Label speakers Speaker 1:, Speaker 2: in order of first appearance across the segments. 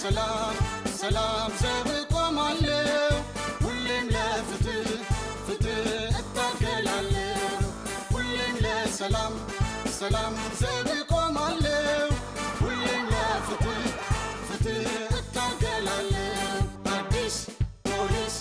Speaker 1: ሰላም ሰላም ዘብ ቆማለሁ ሁሌም ለፍትህ ፍትህ እታገላለሁ ሁሌም ለሰላም ሰላም ዘብ ቆማለሁ ሁሌም ለፍትህ ፍትህ እታገላለሁ አዲስ ፖሊስ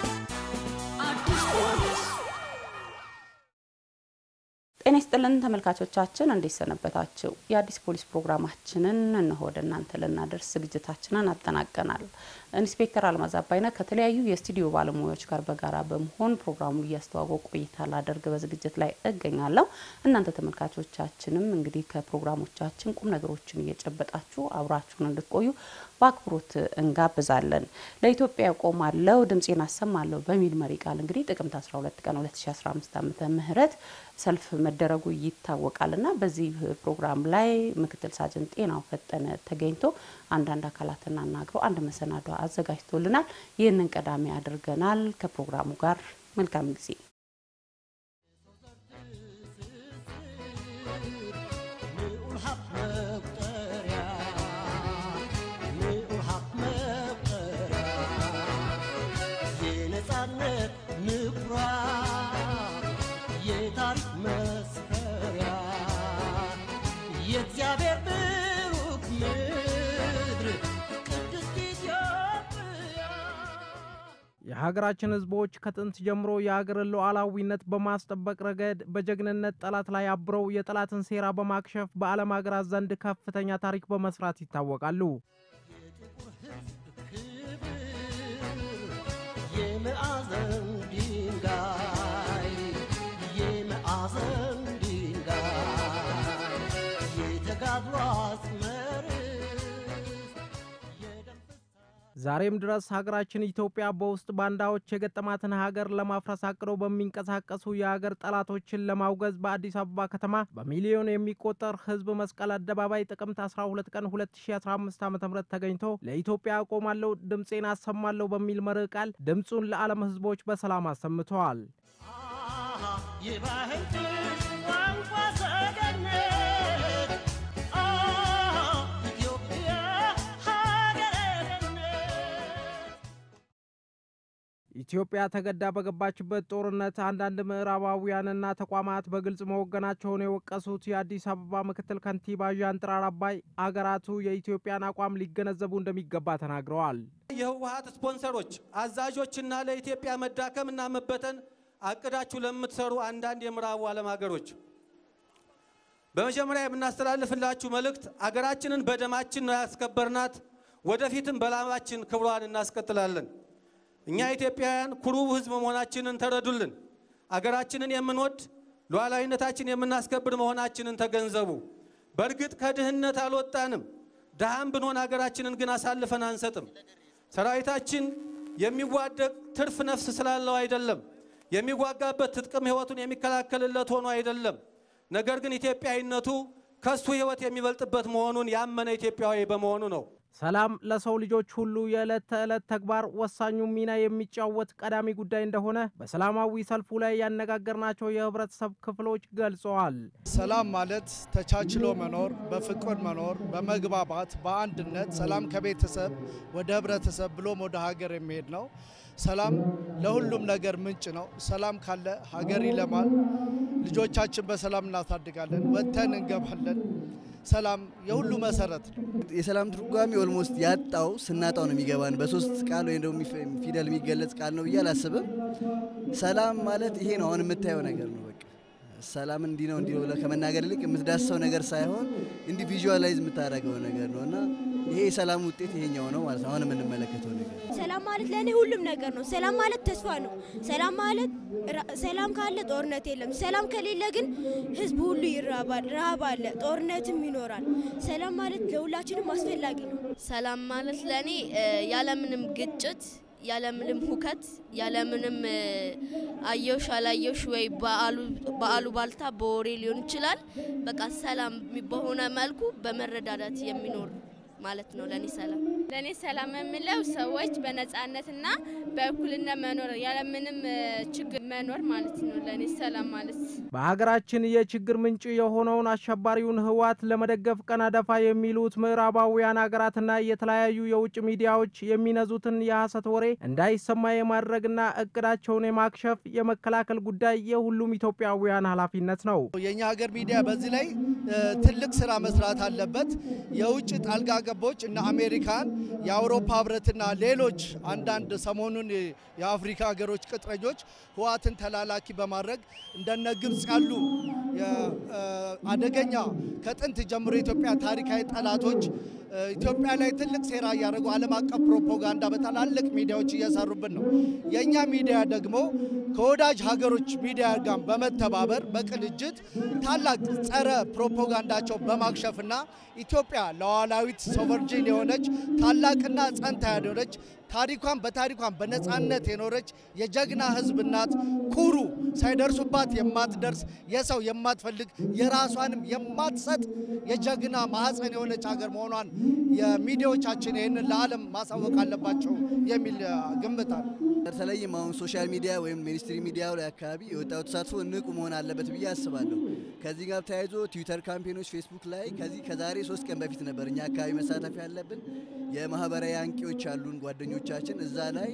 Speaker 2: ጤና ይስጥልን ተመልካቾቻችን እንዴት ሰነበታችሁ የአዲስ ፖሊስ ፕሮግራማችንን እነሆ ወደ እናንተ ለናደርስ ዝግጅታችንን አጠናቀናል ኢንስፔክተር አልማዝ አባይነ ከተለያዩ የስቱዲዮ ባለሙያዎች ጋር በጋራ በመሆን ፕሮግራሙን እያስተዋወቁ ቆይታ ላደርግ በዝግጅት ላይ እገኛለሁ እናንተ ተመልካቾቻችንም እንግዲህ ከፕሮግራሞቻችን ቁም ነገሮችን እየጨበጣችሁ አብራችሁን እንድትቆዩ በአክብሮት እንጋብዛለን ለኢትዮጵያ ቆማለሁ ድምጼን አሰማለሁ በሚል መሪ ቃል እንግዲህ ጥቅምት 12 ቀን 2015 ዓመተ ምህረት ሰልፍ መደረጉ ይታወቃልና በዚህ ፕሮግራም ላይ ምክትል ሳጅን ጤናው ፈጠነ ተገኝቶ አንዳንድ አካላትና አናግሮ አንድ መሰናዶ አዘጋጅቶልናል ይህንን ቀዳሚ አድርገናል ከፕሮግራሙ ጋር መልካም ጊዜ
Speaker 3: የሀገራችን ህዝቦች ከጥንት ጀምሮ የሀገርን ሉዓላዊነት በማስጠበቅ ረገድ በጀግንነት ጠላት ላይ አብረው የጠላትን ሴራ በማክሸፍ በዓለም ሀገራት ዘንድ ከፍተኛ ታሪክ በመስራት ይታወቃሉ። ዛሬም ድረስ ሀገራችን ኢትዮጵያ በውስጥ ባንዳዎች የገጠማትን ሀገር ለማፍረስ አቅደው በሚንቀሳቀሱ የሀገር ጠላቶችን ለማውገዝ በአዲስ አበባ ከተማ በሚሊዮን የሚቆጠር ህዝብ መስቀል አደባባይ ጥቅምት 12 ቀን 2015 ዓ.ም ተገኝቶ ለኢትዮጵያ ቆማለሁ ድምጼን አሰማለሁ በሚል መርህ ቃል ድምጹን ለዓለም ህዝቦች በሰላም አሰምተዋል። ኢትዮጵያ ተገዳ በገባችበት ጦርነት አንዳንድ ምዕራባውያንና ተቋማት በግልጽ መወገናቸውን የወቀሱት የአዲስ አበባ ምክትል ከንቲባ ዣንጥራር አባይ አገራቱ የኢትዮጵያን አቋም ሊገነዘቡ እንደሚገባ ተናግረዋል።
Speaker 4: የህወሓት ስፖንሰሮች አዛዦችና ለኢትዮጵያ መዳከምና መበተን አቅዳችሁ ለምትሰሩ አንዳንድ የምዕራቡ ዓለም ሀገሮች በመጀመሪያ የምናስተላልፍላችሁ መልእክት አገራችንን በደማችን ነው ያስከበርናት ወደፊትም በላማችን ክብሯን እናስቀጥላለን። እኛ ኢትዮጵያውያን ኩሩ ህዝብ መሆናችንን ተረዱልን። አገራችንን የምንወድ ሉዓላዊነታችን የምናስከብር መሆናችንን ተገንዘቡ። በርግጥ ከድህነት አልወጣንም። ደሃም ብንሆን አገራችንን ግን አሳልፈን አንሰጥም። ሰራዊታችን የሚዋደቅ ትርፍ ነፍስ ስላለው አይደለም። የሚዋጋበት ትጥቅም ህይወቱን የሚከላከልለት ሆኖ አይደለም። ነገር ግን ኢትዮጵያዊነቱ ከሱ ህይወት የሚበልጥበት መሆኑን ያመነ ኢትዮጵያዊ በመሆኑ ነው።
Speaker 3: ሰላም ለሰው ልጆች ሁሉ የዕለት ተዕለት ተግባር ወሳኙ ሚና የሚጫወት ቀዳሚ ጉዳይ እንደሆነ በሰላማዊ ሰልፉ ላይ ያነጋገርናቸው የህብረተሰብ ክፍሎች ገልጸዋል።
Speaker 5: ሰላም ማለት ተቻችሎ መኖር በፍቅር መኖር በመግባባት በአንድነት ሰላም ከቤተሰብ ወደ ህብረተሰብ ብሎም ወደ ሀገር የሚሄድ ነው። ሰላም ለሁሉም ነገር ምንጭ ነው። ሰላም ካለ ሀገር ይለማል። ልጆቻችን በሰላም እናሳድጋለን ወጥተን እንገባለን። ሰላም የሁሉ መሰረት ነው።
Speaker 6: የሰላም ትርጓሜ ኦልሞስት ያጣው ስናጣው ነው የሚገባን በሶስት ቃል ወይ እንደው ፊደል የሚገለጽ ቃል ነው ይያላስብም። ሰላም ማለት ይሄ ነው አሁን የምታየው ነገር ነው። በቃ ሰላም እንዲ ነው ብለ ከመናገር ልክ የምትዳሰው ነገር ሳይሆን ኢንዲቪጁዋላይዝ የምታደርገው ነገር ነውና ይሄ ሰላም ውጤት ይሄኛው ነው ማለት አሁን የምንመለከተው ነገር።
Speaker 7: ሰላም ማለት ለኔ ሁሉም ነገር ነው። ሰላም ማለት ተስፋ ነው። ሰላም ማለት ሰላም ካለ ጦርነት የለም። ሰላም ከሌለ ግን ህዝብ ሁሉ ይራባል፣ ረሃብ አለ፣ ጦርነትም ይኖራል። ሰላም ማለት ለሁላችንም አስፈላጊ ነው።
Speaker 8: ሰላም ማለት ለኔ ያለምንም ግጭት ያለምንም ሁከት ያለምንም አየውሽ አላየውሽ ወይ በአሉ ባልታ በወሬ ሊሆን ይችላል። በቃ ሰላም በሆነ መልኩ በመረዳዳት የሚኖር ማለት ነው ለኔ ሰላም።
Speaker 9: ለኔ ሰላም የምለው ሰዎች በነጻነትና በእኩልነት መኖር ያለምንም ችግር መኖር ማለት ነው ለኔ ሰላም ማለት
Speaker 3: በሀገራችን የችግር ምንጭ የሆነውን አሸባሪውን ህወሓት ለመደገፍ ቀናዳፋ የሚሉት ምዕራባውያን ሀገራትና የተለያዩ የውጭ ሚዲያዎች የሚነዙትን የሐሰት ወሬ እንዳይሰማ የማድረግና እቅዳቸውን የማክሸፍ የመከላከል ጉዳይ የሁሉም ኢትዮጵያውያን ኃላፊነት ነው
Speaker 5: የኛ ሀገር ሚዲያ በዚህ ላይ ትልቅ ስራ መስራት አለበት የውጭ ጣልቃ ገቦች እና አሜሪካን የአውሮፓ ህብረትና ሌሎች አንዳንድ ሰሞኑን የአፍሪካ ሀገሮች ቅጥረኞች ህወሓትን ተላላኪ በማድረግ እንደነ ግብጽ ያሉ አደገኛ ከጥንት ጀምሮ ኢትዮጵያ ታሪካዊ ጠላቶች ኢትዮጵያ ላይ ትልቅ ሴራ ያደረጉ ዓለም አቀፍ ፕሮፓጋንዳ በታላልቅ ሚዲያዎች እየሰሩብን ነው የኛ ሚዲያ ደግሞ ከወዳጅ ሀገሮች ሚዲያ ጋር በመተባበር በቅንጅት ታላቅ ጸረ ፕሮፓጋንዳቸው በማክሸፍና ኢትዮጵያ ለዋላዊት ሶቨርጂን የሆነች ታላቅና ጸንታ ያደረች ታሪኳን በታሪኳን በነጻነት የኖረች የጀግና ህዝብናት ኩሩ ሳይደርሱባት የማትደርስ የሰው የማትፈልግ የራሷንም የማትሰጥ የጀግና ማህፀን የሆነች ሀገር መሆኗን የሚዲያዎቻችን ይሄንን ለዓለም ማሳወቅ አለባቸው የሚል ግምት አለ
Speaker 6: በተለይም አሁን ሶሻል ሚዲያ ወይም ሚኒስትሪ ሚዲያው ላይ አካባቢ የወጣው ተሳትፎ ንቁ መሆን አለበት ብዬ አስባለሁ ከዚህ ጋር ተያይዞ ትዊተር ካምፔኖች ፌስቡክ ላይ ከዛሬ 3 ቀን በፊት ነበር እኛ አካባቢ መሳተፍ ያለብን የማህበራዊ አንቂዎች አሉን ጓደኞቻችን እዛ ላይ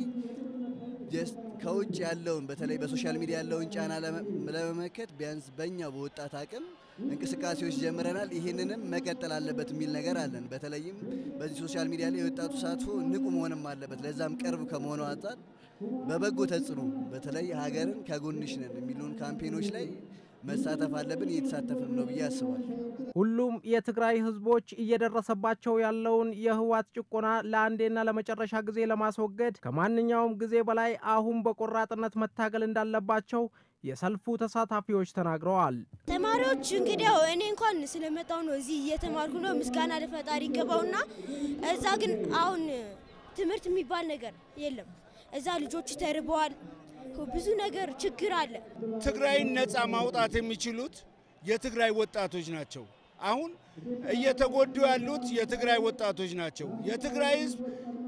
Speaker 6: ከውጭ ያለውን በተለይ በሶሻል ሚዲያ ያለውን ጫና ለመመከት ቢያንስ በእኛ በወጣት አቅም እንቅስቃሴዎች ጀምረናል ይሄንንም መቀጠል አለበት የሚል ነገር አለን በተለይም በዚህ ሶሻል ሚዲያ ላይ የወጣቱ ተሳትፎ ንቁ መሆንም አለበት ለዛም ቅርብ ከመሆኑ አንፃር በበጎ ተጽዕኖ በተለይ ሀገርን ከጎንሽ ነን የሚሉን ካምፔኖች ላይ መሳተፍ አለብን እየተሳተፍን ነው ብዬ አስባለሁ
Speaker 3: ሁሉም የትግራይ ህዝቦች እየደረሰባቸው ያለውን የህወሓት ጭቆና ለአንዴና ለመጨረሻ ጊዜ ለማስወገድ ከማንኛውም ጊዜ በላይ አሁን በቆራጥነት መታገል እንዳለባቸው የሰልፉ ተሳታፊዎች ተናግረዋል
Speaker 7: ተማሪዎች እንግዲህ እኔ እንኳን ስለመጣው ነው እዚህ እየተማርኩ ነው ምስጋና ለፈጣሪ ይገባውና እዛ ግን አሁን ትምህርት የሚባል ነገር የለም እዛ ልጆች ተርበዋል ብዙ ነገር ችግር አለ
Speaker 10: ትግራይን ነፃ ማውጣት የሚችሉት የትግራይ ወጣቶች ናቸው አሁን እየተጎዱ ያሉት የትግራይ ወጣቶች ናቸው የትግራይ ህዝብ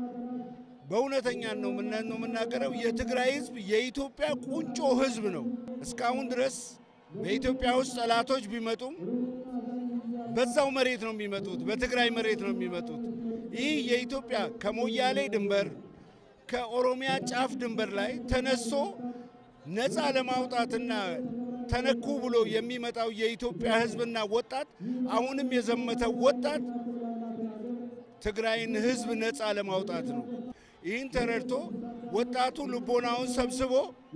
Speaker 10: በእውነተኛ ነው ምናገረው የትግራይ ህዝብ የኢትዮጵያ ቁንጮ ህዝብ ነው እስካሁን ድረስ በኢትዮጵያ ውስጥ ጠላቶች ቢመጡም በዛው መሬት ነው የሚመጡት በትግራይ መሬት ነው የሚመጡት ይህ የኢትዮጵያ ከሞያሌ ድንበር ከኦሮሚያ ጫፍ ድንበር ላይ ተነስቶ ነፃ ለማውጣትና ተነኩ ብሎ የሚመጣው የኢትዮጵያ ህዝብና ወጣት አሁንም የዘመተው ወጣት ትግራይን ህዝብ ነፃ ለማውጣት ነው ይህን ተረድቶ ወጣቱ ልቦናውን ሰብስቦ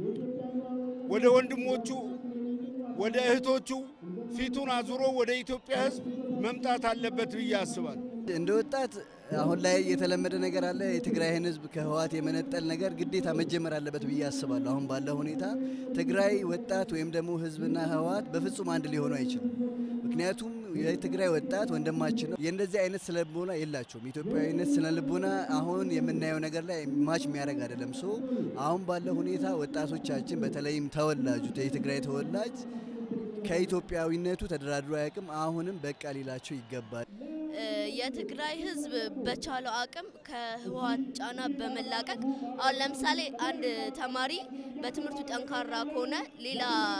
Speaker 10: ወደ ወንድሞቹ ወደ እህቶቹ ፊቱን አዙሮ ወደ ኢትዮጵያ ህዝብ መምጣት አለበት ብዬ አስባለሁ
Speaker 6: እንደ ወጣት አሁን ላይ የተለመደ ነገር አለ የትግራይን ህዝብ ከህወሓት የመነጠል ነገር ግዴታ መጀመር አለበት ብዬ አስባለሁ አሁን ባለው ሁኔታ ትግራይ ወጣት ወይም ደግሞ ህዝብና ህወሓት በፍጹም አንድ ሊሆኑ አይችልም ምክንያቱም የትግራይ ወጣት ወንድማችን ነው የእንደዚህ አይነት ስለልቦና የላቸውም ኢትዮጵያዊነት ስለልቦና አሁን የምናየው ነገር ላይ ማች የሚያደርግ አይደለም አሁን ባለው ሁኔታ ወጣቶቻችን በተለይም ተወላጁ የትግራይ ተወላጅ ከኢትዮጵያዊነቱ ተደራድሮ ያቅም አሁንም በቃ ሊላቸው ይገባል
Speaker 8: የትግራይ ህዝብ በቻለው አቅም ከህወሓት ጫና በመላቀቅ አሁን ለምሳሌ አንድ ተማሪ በትምህርቱ ጠንካራ ከሆነ ሌላ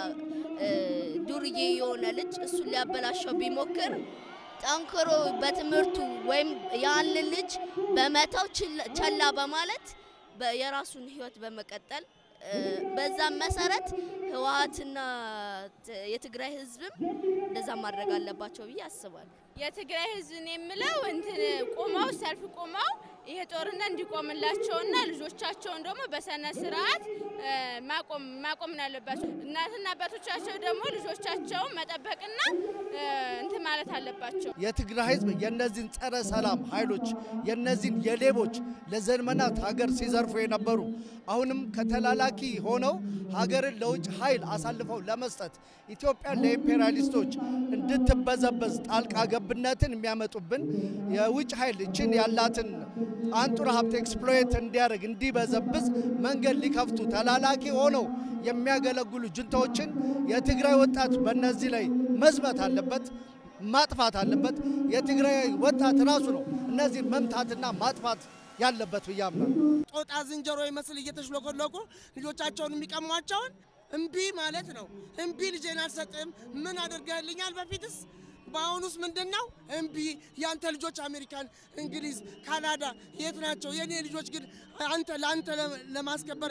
Speaker 8: ዱርዬ የሆነ ልጅ እሱ ሊያበላሸው ቢሞክር ጠንክሮ በትምህርቱ ወይም ያን ልጅ በመታው ቸላ በማለት የራሱን ህይወት በመቀጠል በዛም መሰረት ህወሓትና የትግራይ ህዝብም እንደዛ ማድረግ አለባቸው ብዬ አስባለሁ
Speaker 9: የትግራይ ህዝብን የምለው እንትን ቆመው ሰልፍ ቆመው ይሄ ጦርነት እንዲቆምላቸውና ልጆቻቸውን ደግሞ በሰነ ስርዓት ማቆም አለባቸው እናትና አባቶቻቸው ደግሞ ልጆቻቸውን መጠበቅና እንትን ማለት አለባቸው
Speaker 5: የትግራይ ህዝብ የነዚህን ጸረ ሰላም ኃይሎች የነዚህን የሌቦች ለዘመናት ሀገር ሲዘርፉ የነበሩ አሁንም ከተላላኪ ሆነው ሀገርን ለውጭ ኃይል አሳልፈው ለመስጠት ኢትዮጵያን ለኢምፔሪያሊስቶች እንድትበዘበዝ ጣልቃ ገብነትን የሚያመጡብን የውጭ ኃይል እችን ያላትን አንጡራ ሀብት ኤክስፕሎይት እንዲያደርግ እንዲበዘብዝ መንገድ ሊከፍቱ ተላላኪ ሆነው የሚያገለግሉ ጁንታዎችን የትግራይ ወጣት በእነዚህ ላይ መዝመት አለበት ማጥፋት አለበት የትግራይ ወጣት ራሱ ነው እነዚህን መምታትና ማጥፋት ያለበት ብያምናል።
Speaker 11: ጦጣ ዝንጀሮ ይመስል እየተሽሎኮሎኩ ልጆቻቸውን የሚቀሟቸውን እምቢ ማለት ነው። እምቢ ልጄን አልሰጥም ምን አድርገህልኛል በፊትስ በአሁኑስ ምንድነው እምቢ ያንተ ልጆች አሜሪካን እንግሊዝ ካናዳ የት ናቸው የኔ ልጆች ግን አንተ ለማስከበር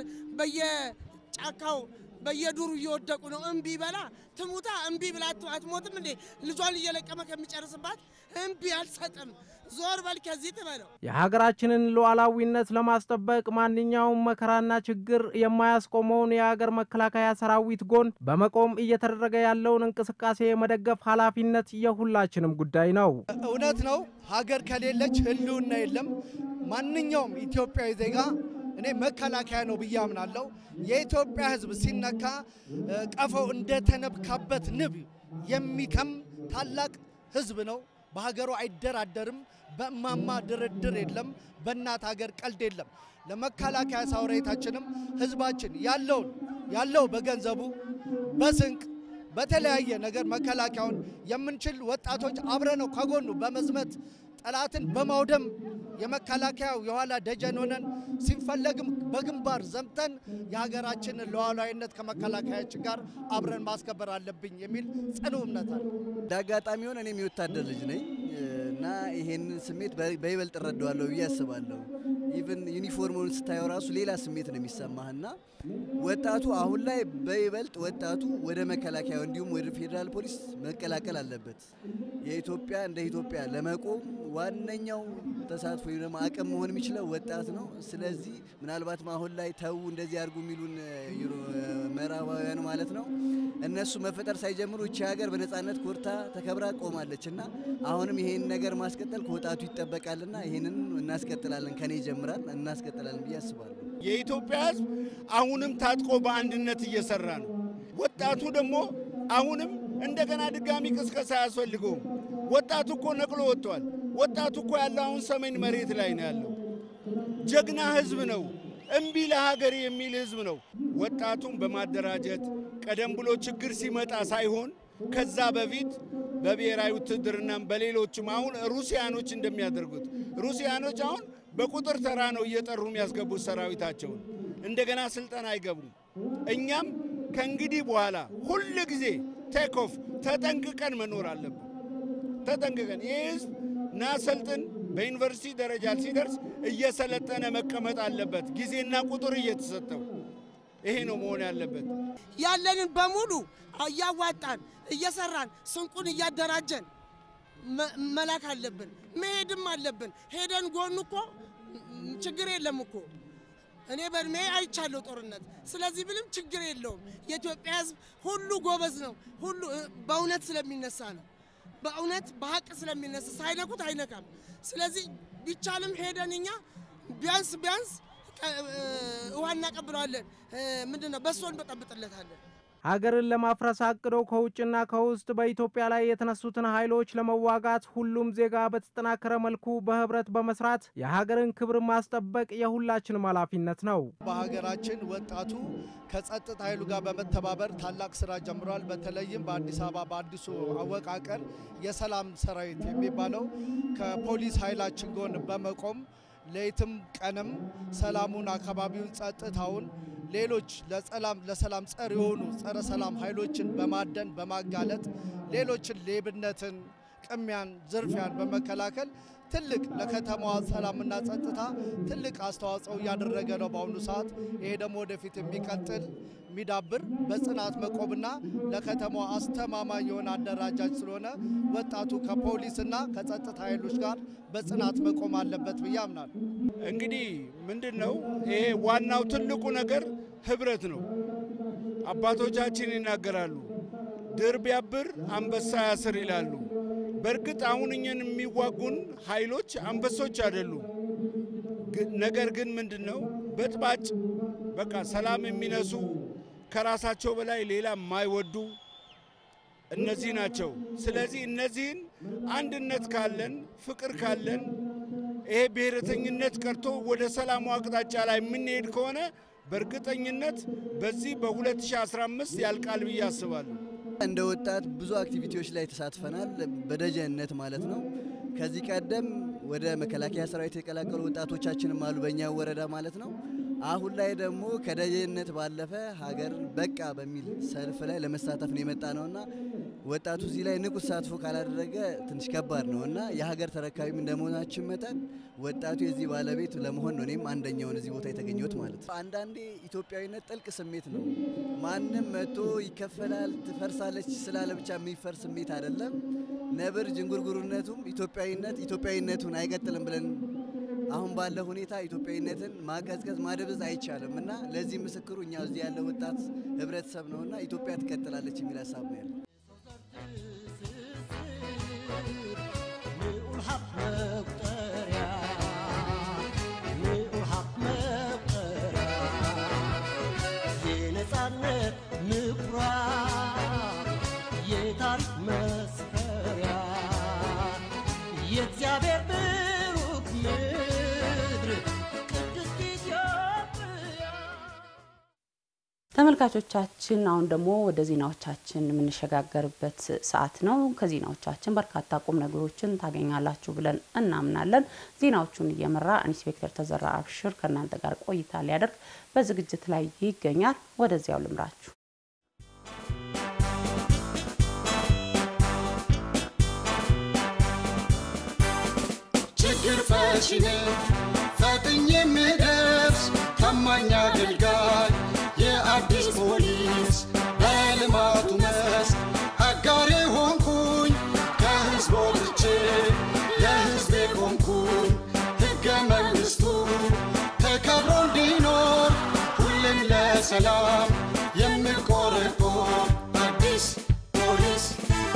Speaker 11: በየጫካው በየዱሩ እየወደቁ ነው እምቢ በላ ትሙታ እምቢ ብላ አትሞትም እንዴ ልጇን እየለቀመ ከሚጨርስባት እምቢ አልሰጥም ዞር በል ከዚህ ትበለው።
Speaker 3: የሀገራችንን ሉዓላዊነት ለማስጠበቅ ማንኛውም መከራና ችግር የማያስቆመውን የሀገር መከላከያ ሰራዊት ጎን በመቆም እየተደረገ ያለውን እንቅስቃሴ የመደገፍ ኃላፊነት የሁላችንም ጉዳይ ነው።
Speaker 5: እውነት ነው ሀገር ከሌለች ህልውና የለም። ማንኛውም ኢትዮጵያዊ ዜጋ እኔ መከላከያ ነው ብያምናለሁ። የኢትዮጵያ ህዝብ ሲነካ ቀፈው እንደተነብካበት ንብ የሚከም ታላቅ ህዝብ ነው። በሀገሩ አይደራደርም። በእማማ ድርድር የለም። በእናት ሀገር ቀልድ የለም። ለመከላከያ ሰራዊታችንም ህዝባችን ያለው በገንዘቡ በስንቅ በተለያየ ነገር መከላከያውን የምንችል ወጣቶች አብረነው ከጎኑ በመዝመት ጠላትን በማውደም የመከላከያው የኋላ ደጀን ሆነን ሲፈለግም በግንባር ዘምተን የሀገራችንን ሉዓላዊነት ከመከላከያችን ጋር አብረን ማስከበር አለብኝ የሚል ጽኑ እምነት አለ።
Speaker 6: ዳጋጣሚ ሆነ እኔም የወታደር ልጅ ነኝ እና ይሄን ስሜት በይበልጥ እረዳዋለሁ ብዬ አስባለሁ። ኢቭን ዩኒፎርሙን ስታየው ራሱ ሌላ ስሜት ነው የሚሰማህና ወጣቱ አሁን ላይ በይበልጥ ወጣቱ ወደ መከላከያው እንዲሁም ወደ ፌደራል ፖሊስ መቀላቀል አለበት። የኢትዮጵያ እንደ ኢትዮጵያ ለመቆም ዋነኛው ተሳትፎ ደግሞ አቅም መሆን የሚችለው ወጣት ነው። ስለዚህ ምናልባት አሁን ላይ ተው እንደዚህ አድርጉ የሚሉን ምዕራባውያን ማለት ነው እነሱ መፈጠር ሳይጀምሩ እቺ ሀገር በነጻነት ኮርታ ተከብራ ቆማለችና አሁንም ይሄን ነገር ማስቀጠል ከወጣቱ ይጠበቃልና ይሄንን እናስቀጥላለን ከኔ ጀምራል እናስቀጥላለን ብዬ አስባለሁ።
Speaker 10: የኢትዮጵያ ህዝብ አሁንም ታጥቆ በአንድነት እየሰራ ነው። ወጣቱ ደግሞ አሁንም እንደገና ድጋሚ ቅስቀሳ ያስፈልገው። ወጣቱ እኮ ነቅሎ ወጥቷል። ወጣቱ እኮ ያለው አሁን ሰሜን መሬት ላይ ነው ያለው። ጀግና ህዝብ ነው። እምቢ ለሀገር የሚል ህዝብ ነው። ወጣቱን በማደራጀት ቀደም ብሎ ችግር ሲመጣ ሳይሆን ከዛ በፊት በብሔራዊ ውትድርናም በሌሎችም አሁን ሩሲያኖች እንደሚያደርጉት ሩሲያኖች አሁን በቁጥር ተራ ነው እየጠሩ የሚያስገቡት ሰራዊታቸውን እንደገና ስልጠና አይገቡም። እኛም ከእንግዲህ በኋላ ሁሉ ጊዜ ቴክ ኦፍ ተጠንቅቀን መኖር አለብን። ተጠንቅቀን ይህስ ናሰልጥን በዩኒቨርሲቲ ደረጃ ሲደርስ እየሰለጠነ መቀመጥ አለበት። ጊዜና ቁጥር እየተሰጠው ይሄ ነው መሆን ያለበት።
Speaker 11: ያለንን በሙሉ እያዋጣን እየሰራን ስንቁን እያደራጀን መላክ አለብን። መሄድም አለብን። ሄደን ጎን እኮ ችግር የለም እኮ እኔ በእድሜ አይቻለሁ ጦርነት። ስለዚህ ምንም ችግር የለውም። የኢትዮጵያ ህዝብ ሁሉ ጎበዝ ነው። ሁሉ በእውነት ስለሚነሳ ነው። በእውነት በሐቅ ስለሚነሳ ሳይነኩት አይነካም። ስለዚህ ቢቻልም ሄደን እኛ ቢያንስ ውሃ እናቀብለዋለን። ምንድነው በሶን በጠብጥለታለን።
Speaker 3: ሀገርን ለማፍረስ አቅዶ ከውጭና ከውስጥ በኢትዮጵያ ላይ የተነሱትን ኃይሎች ለመዋጋት ሁሉም ዜጋ በተጠናከረ መልኩ በህብረት በመስራት የሀገርን ክብር ማስጠበቅ የሁላችንም ኃላፊነት ነው።
Speaker 5: በሀገራችን ወጣቱ ከጸጥታ ኃይሉ ጋር በመተባበር ታላቅ ስራ ጀምሯል። በተለይም በአዲስ አበባ በአዲሱ አወቃቀር የሰላም ሰራዊት የሚባለው ከፖሊስ ኃይላችን ጎን በመቆም ለይትም ቀንም ሰላሙን አካባቢውን ጸጥታውን ሌሎች ለሰላም ጸር የሆኑ ጸረ ሰላም ኃይሎችን በማደን በማጋለጥ ሌሎችን ሌብነትን ቅሚያን ዝርፊያን በመከላከል ትልቅ ለከተማዋ ሰላምና ጸጥታ ትልቅ አስተዋጽኦ ያደረገ ነው በአሁኑ ሰዓት። ይሄ ደግሞ ወደፊት የሚቀጥል ሚዳብር በጽናት መቆምና ለከተማዋ አስተማማኝ የሆነ አደራጃጅ ስለሆነ ወጣቱ ከፖሊስና ከጸጥታ ኃይሎች ጋር በጽናት መቆም አለበት ብዬ አምናለሁ።
Speaker 10: እንግዲህ ምንድነው ይሄ ዋናው ትልቁ ነገር ህብረት ነው። አባቶቻችን ይናገራሉ ድር ቢያብር አንበሳ ያስር ይላሉ። በእርግጥ አሁን እኛን የሚዋጉን ኃይሎች አንበሶች አይደሉም። ነገር ግን ምንድነው በጥባጭ በቃ ሰላም የሚነሱ ከራሳቸው በላይ ሌላ የማይወዱ እነዚህ ናቸው። ስለዚህ እነዚህን አንድነት ካለን ፍቅር ካለን ይሄ ብሔረተኝነት ቀርቶ ወደ ሰላሙ አቅጣጫ ላይ የምንሄድ ከሆነ በእርግጠኝነት በዚህ በ2015 ያልቃል ብዬ አስባለሁ።
Speaker 6: እንደ ወጣት ብዙ አክቲቪቲዎች ላይ ተሳትፈናል በደጀነት ማለት ነው። ከዚህ ቀደም ወደ መከላከያ ሰራዊት የቀላቀሉ ወጣቶቻችንም አሉ በእኛ ወረዳ ማለት ነው። አሁን ላይ ደግሞ ከደጀነት ባለፈ ሀገር በቃ በሚል ሰልፍ ላይ ለመሳተፍ ነው የመጣ ነውና ወጣቱ እዚህ ላይ ንቁ ተሳትፎ ካላደረገ ትንሽ ከባድ ነውና የሀገር ተረካቢም እንደመሆናችን መጠን ወጣቱ የዚህ ባለቤት ለመሆን ነው እኔም አንደኛውን እዚህ ቦታ የተገኘሁት ማለት ነው። አንዳንዴ ኢትዮጵያዊነት ጥልቅ ስሜት ነው። ማንም መጥቶ ይከፈላል ትፈርሳለች ስላለ ብቻ የሚፈርስ ስሜት አይደለም። ነብር ጅንጉርጉርነቱም ኢትዮጵያዊነቱን አይቀጥልም ብለን አሁን ባለው ሁኔታ ኢትዮጵያዊነትን ማቀዝቀዝ ማደብዝ አይቻልም እና ለዚህ ምስክሩ እኛ እዚህ ያለው ወጣት ህብረተሰብ ነውና ኢትዮጵያ ትቀጥላለች የሚል ሐሳብ ነው ያለው።
Speaker 2: ተመልካቾቻችን አሁን ደግሞ ወደ ዜናዎቻችን የምንሸጋገርበት ሰዓት ነው። ከዜናዎቻችን በርካታ ቁም ነገሮችን ታገኛላችሁ ብለን እናምናለን። ዜናዎቹን እየመራ ኢንስፔክተር ተዘራ አብሽር ከናንተ ጋር ቆይታ ሊያደርግ በዝግጅት ላይ ይገኛል። ወደዚያው ልምራችሁ።
Speaker 1: ችግር ፈቺ ነኝ ፈጥኜ የምደርስ ታማኝ አገልጋይ የአዲስ ፖሊስ በልማቱ መስክ አጋሬ ሆንኩኝ ከህዝብ ወጥቼ ለህዝቤ ቆምኩኝ ሕገ መንግሥቱ ተከብሮ እንዲኖር ሁሌም ለሰላም የምቆረቆር አዲስ ፖሊስ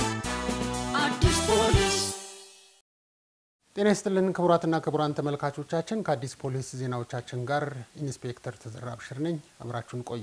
Speaker 12: ጤና ይስጥልን ክቡራትና ክቡራን ተመልካቾቻችን ከአዲስ ፖሊስ ዜናዎቻችን ጋር ኢንስፔክተር ተዘራ አብሽር ነኝ። አብራችሁን ቆዩ።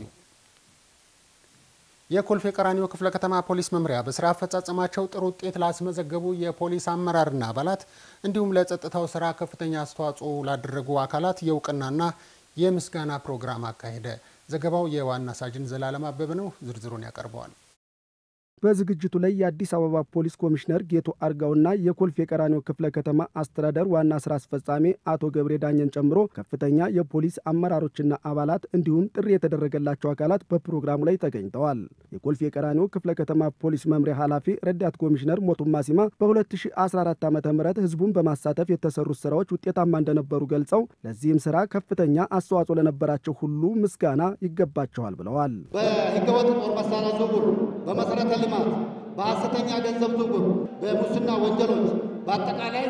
Speaker 12: የኮልፌ ቀራኒዮ ክፍለ ከተማ ፖሊስ መምሪያ በስራ አፈጻጸማቸው ጥሩ ውጤት ላስመዘገቡ የፖሊስ አመራርና አባላት እንዲሁም ለጸጥታው ስራ ከፍተኛ አስተዋጽኦ ላደረጉ አካላት የእውቅናና የምስጋና ፕሮግራም አካሄደ። ዘገባው የዋና ሳጅን ዘላለም አበበ ነው። ዝርዝሩን ያቀርበዋል።
Speaker 13: በዝግጅቱ ላይ የአዲስ አበባ ፖሊስ ኮሚሽነር ጌቱ አርጋውና የኮልፌ ቀራኒዮ ክፍለ ከተማ አስተዳደር ዋና ስራ አስፈጻሚ አቶ ገብሬ ዳኘን ጨምሮ ከፍተኛ የፖሊስ አመራሮችና አባላት እንዲሁም ጥሪ የተደረገላቸው አካላት በፕሮግራሙ ላይ ተገኝተዋል። የኮልፌ ቀራኒዮ ክፍለ ከተማ ፖሊስ መምሪያ ኃላፊ ረዳት ኮሚሽነር ሞቱማ ሲማ በ2014 ዓ.ም ህዝቡን በማሳተፍ የተሰሩት ስራዎች ውጤታማ እንደነበሩ ገልጸው ለዚህም ስራ ከፍተኛ አስተዋጽኦ ለነበራቸው ሁሉ ምስጋና ይገባቸዋል ብለዋል።
Speaker 14: በህገወጥ ጦር መሳሪያ ዝውውር በመሰረተ ልማት በሐሰተኛ ገንዘብ ዝውውር በሙስና ወንጀሎች በአጠቃላይ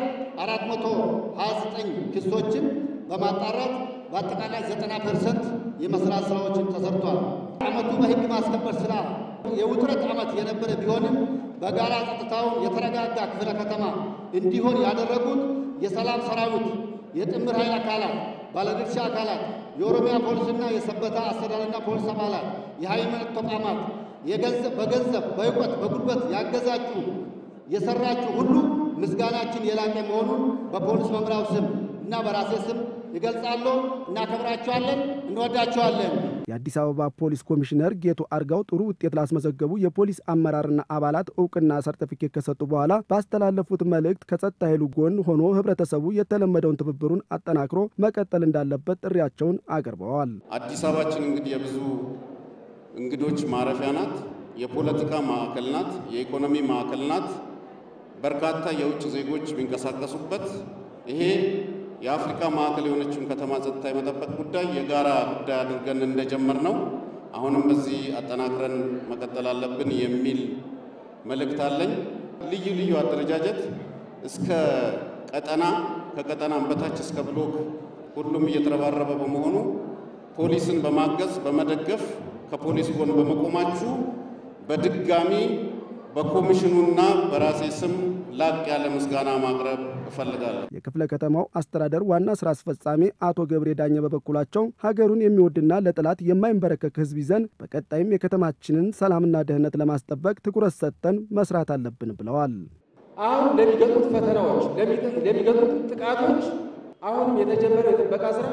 Speaker 14: 429 ክሶችን በማጣራት በአጠቃላይ 90% የመስራት ስራዎችን ተሰርቷል። አመቱ በህግ ማስከበር ስራ የውጥረት አመት የነበረ ቢሆንም በጋራ ጸጥታውን የተረጋጋ ክፍለ ከተማ እንዲሆን ያደረጉት የሰላም ሰራዊት፣ የጥምር ኃይል አካላት፣ ባለድርሻ አካላት፣ የኦሮሚያ ፖሊስና የሰበታ አስተዳደርና ፖሊስ አባላት፣ የሃይማኖት ተቋማት በገንዘብ በእውቀት በጉልበት ያገዛችሁ የሰራችሁ ሁሉ ምስጋናችን የላቀ መሆኑን በፖሊስ መምሪያው ስም እና በራሴ ስም ይገልጻለሁ። እናከብራችኋለን፣ እንወዳችኋለን።
Speaker 13: የአዲስ አበባ ፖሊስ ኮሚሽነር ጌቱ አርጋው ጥሩ ውጤት ላስመዘገቡ የፖሊስ አመራርና አባላት እውቅና ሰርቲፊኬት ከሰጡ በኋላ ባስተላለፉት መልእክት ከጸጥታ ኃይሉ ጎን ሆኖ ህብረተሰቡ የተለመደውን ትብብሩን አጠናክሮ መቀጠል እንዳለበት ጥሪያቸውን አቅርበዋል።
Speaker 15: አዲስ አበባችን እንግዲህ የብዙ እንግዶች ማረፊያ ናት። የፖለቲካ ማዕከል ናት። የኢኮኖሚ ማዕከል ናት። በርካታ የውጭ ዜጎች ቢንቀሳቀሱበት ይሄ የአፍሪካ ማዕከል የሆነችውን ከተማ ጸጥታ የመጠበቅ ጉዳይ የጋራ ጉዳይ አድርገን እንደጀመር ነው። አሁንም በዚህ አጠናክረን መቀጠል አለብን የሚል መልእክት አለኝ። ልዩ ልዩ አደረጃጀት እስከ ቀጠና ከቀጠናም በታች እስከ ብሎክ ሁሉም እየተረባረበ በመሆኑ ፖሊስን በማገዝ በመደገፍ ከፖሊስ ጎን በመቆማችሁ በድጋሚ በኮሚሽኑና በራሴ ስም ላቅ ያለ ምስጋና ማቅረብ እፈልጋለሁ።
Speaker 13: የክፍለ ከተማው አስተዳደር ዋና ስራ አስፈጻሚ አቶ ገብሬ ዳኘ በበኩላቸው ሀገሩን የሚወድና ለጥላት የማይንበረከክ ህዝብ ይዘን በቀጣይም የከተማችንን ሰላምና ደህንነት ለማስጠበቅ ትኩረት ሰጥተን መስራት አለብን ብለዋል።
Speaker 16: አሁን ለሚገጥሙት ፈተናዎች ለሚገጥሙት ጥቃቶች አሁንም የተጀመረው የጥበቃ ስራ፣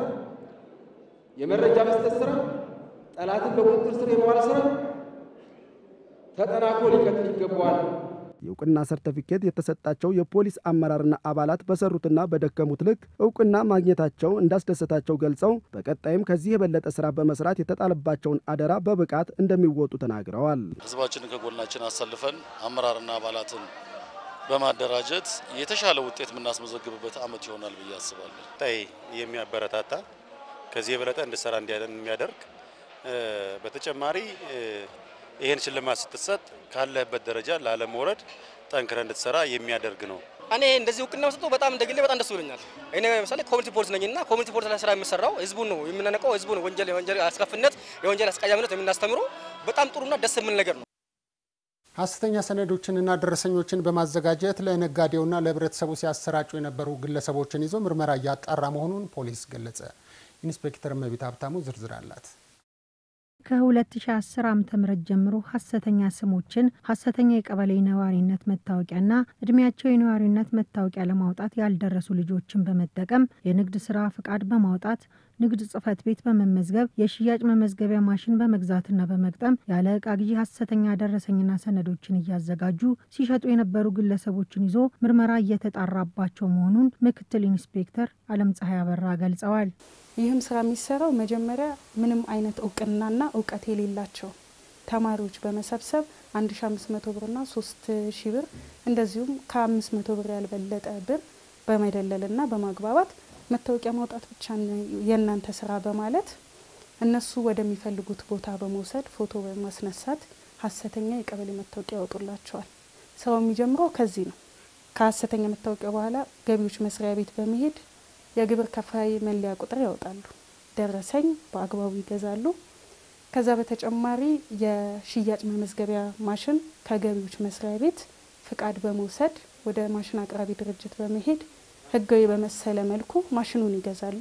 Speaker 16: የመረጃ መስጠት ስራ፣ ጠላትን በቁጥጥር ስር የማዋል ስራ ተጠናክሮ ሊቀጥል ይገባዋል።
Speaker 13: የእውቅና ሰርተፊኬት የተሰጣቸው የፖሊስ አመራርና አባላት በሰሩትና በደከሙት ልክ እውቅና ማግኘታቸው እንዳስደሰታቸው ገልጸው በቀጣይም ከዚህ የበለጠ ስራ በመስራት የተጣለባቸውን አደራ በብቃት እንደሚወጡ ተናግረዋል።
Speaker 17: ህዝባችንን ከጎናችን አሰልፈን አመራርና አባላትን በማደራጀት የተሻለ ውጤት የምናስመዘግብበት አመት ይሆናል ብዬ አስባለሁ።
Speaker 18: ታይ የሚያበረታታ ከዚህ የበለጠ እንድሰራ የሚያደርግ በተጨማሪ ይሄን ሽልማት ስትሰጥ ካለህበት ደረጃ ላለመውረድ ጠንክረህ እንድትሰራ የሚያደርግ ነው።
Speaker 19: እኔ እንደዚህ እውቅና መስጠቱ በጣም እንደግሌ በጣም ደስ ብሎኛል። እኔ ለምሳሌ ኮሚኒቲ ፖሊስ ነኝና ኮሚኒቲ ፖሊስ ላይ ስራ የሚሰራው ህዝቡን ነው የምንነቀው፣ ህዝቡን ወንጀል አስከፍነት የወንጀል አስቀያሚነት የምናስተምረው በጣም ጥሩና ደስ የሚል ነገር ነው።
Speaker 12: ሐሰተኛ ሰነዶችንና ደረሰኞችን በማዘጋጀት ለነጋዴውና ለህብረተሰቡ ሲያሰራጩ የነበሩ ግለሰቦችን ይዞ ምርመራ እያጣራ መሆኑን ፖሊስ ገለጸ። ኢንስፔክተር መቢት ሀብታሙ ዝርዝር አላት።
Speaker 20: ከ2010 ዓ.ም ጀምሮ ሐሰተኛ ስሞችን፣ ሐሰተኛ የቀበሌ ነዋሪነት መታወቂያና እድሜያቸው የነዋሪነት መታወቂያ ለማውጣት ያልደረሱ ልጆችን በመጠቀም የንግድ ስራ ፍቃድ በማውጣት ንግድ ጽፈት ቤት በመመዝገብ የሽያጭ መመዝገቢያ ማሽን በመግዛትና በመግጠም ያለ ዕቃ ግዢ ሐሰተኛ ደረሰኝና ሰነዶችን እያዘጋጁ ሲሸጡ የነበሩ ግለሰቦችን ይዞ ምርመራ እየተጣራባቸው መሆኑን ምክትል ኢንስፔክተር አለም ፀሐይ አበራ ገልጸዋል።
Speaker 21: ይህም ስራ የሚሰራው መጀመሪያ ምንም አይነት እውቅናና እውቀት የሌላቸው ተማሪዎች በመሰብሰብ 1500 ብርና 3000 ብር እንደዚሁም ከ500 ብር ያልበለጠ ብር በመደለልና በማግባባት መታወቂያ ማውጣት ብቻ የናንተ ስራ በማለት እነሱ ወደሚፈልጉት ቦታ በመውሰድ ፎቶ በማስነሳት ሐሰተኛ የቀበሌ መታወቂያ ያወጡላቸዋል። ስራው የሚጀምረው ከዚህ ነው። ከሐሰተኛ መታወቂያ በኋላ ገቢዎች መስሪያ ቤት በመሄድ የግብር ከፋይ መለያ ቁጥር ያወጣሉ። ደረሰኝ በአግባቡ ይገዛሉ። ከዛ በተጨማሪ የሽያጭ መመዝገቢያ ማሽን ከገቢዎች መስሪያ ቤት ፍቃድ በመውሰድ ወደ ማሽን አቅራቢ ድርጅት በመሄድ ህጋዊ በመሰለ መልኩ ማሽኑን ይገዛሉ።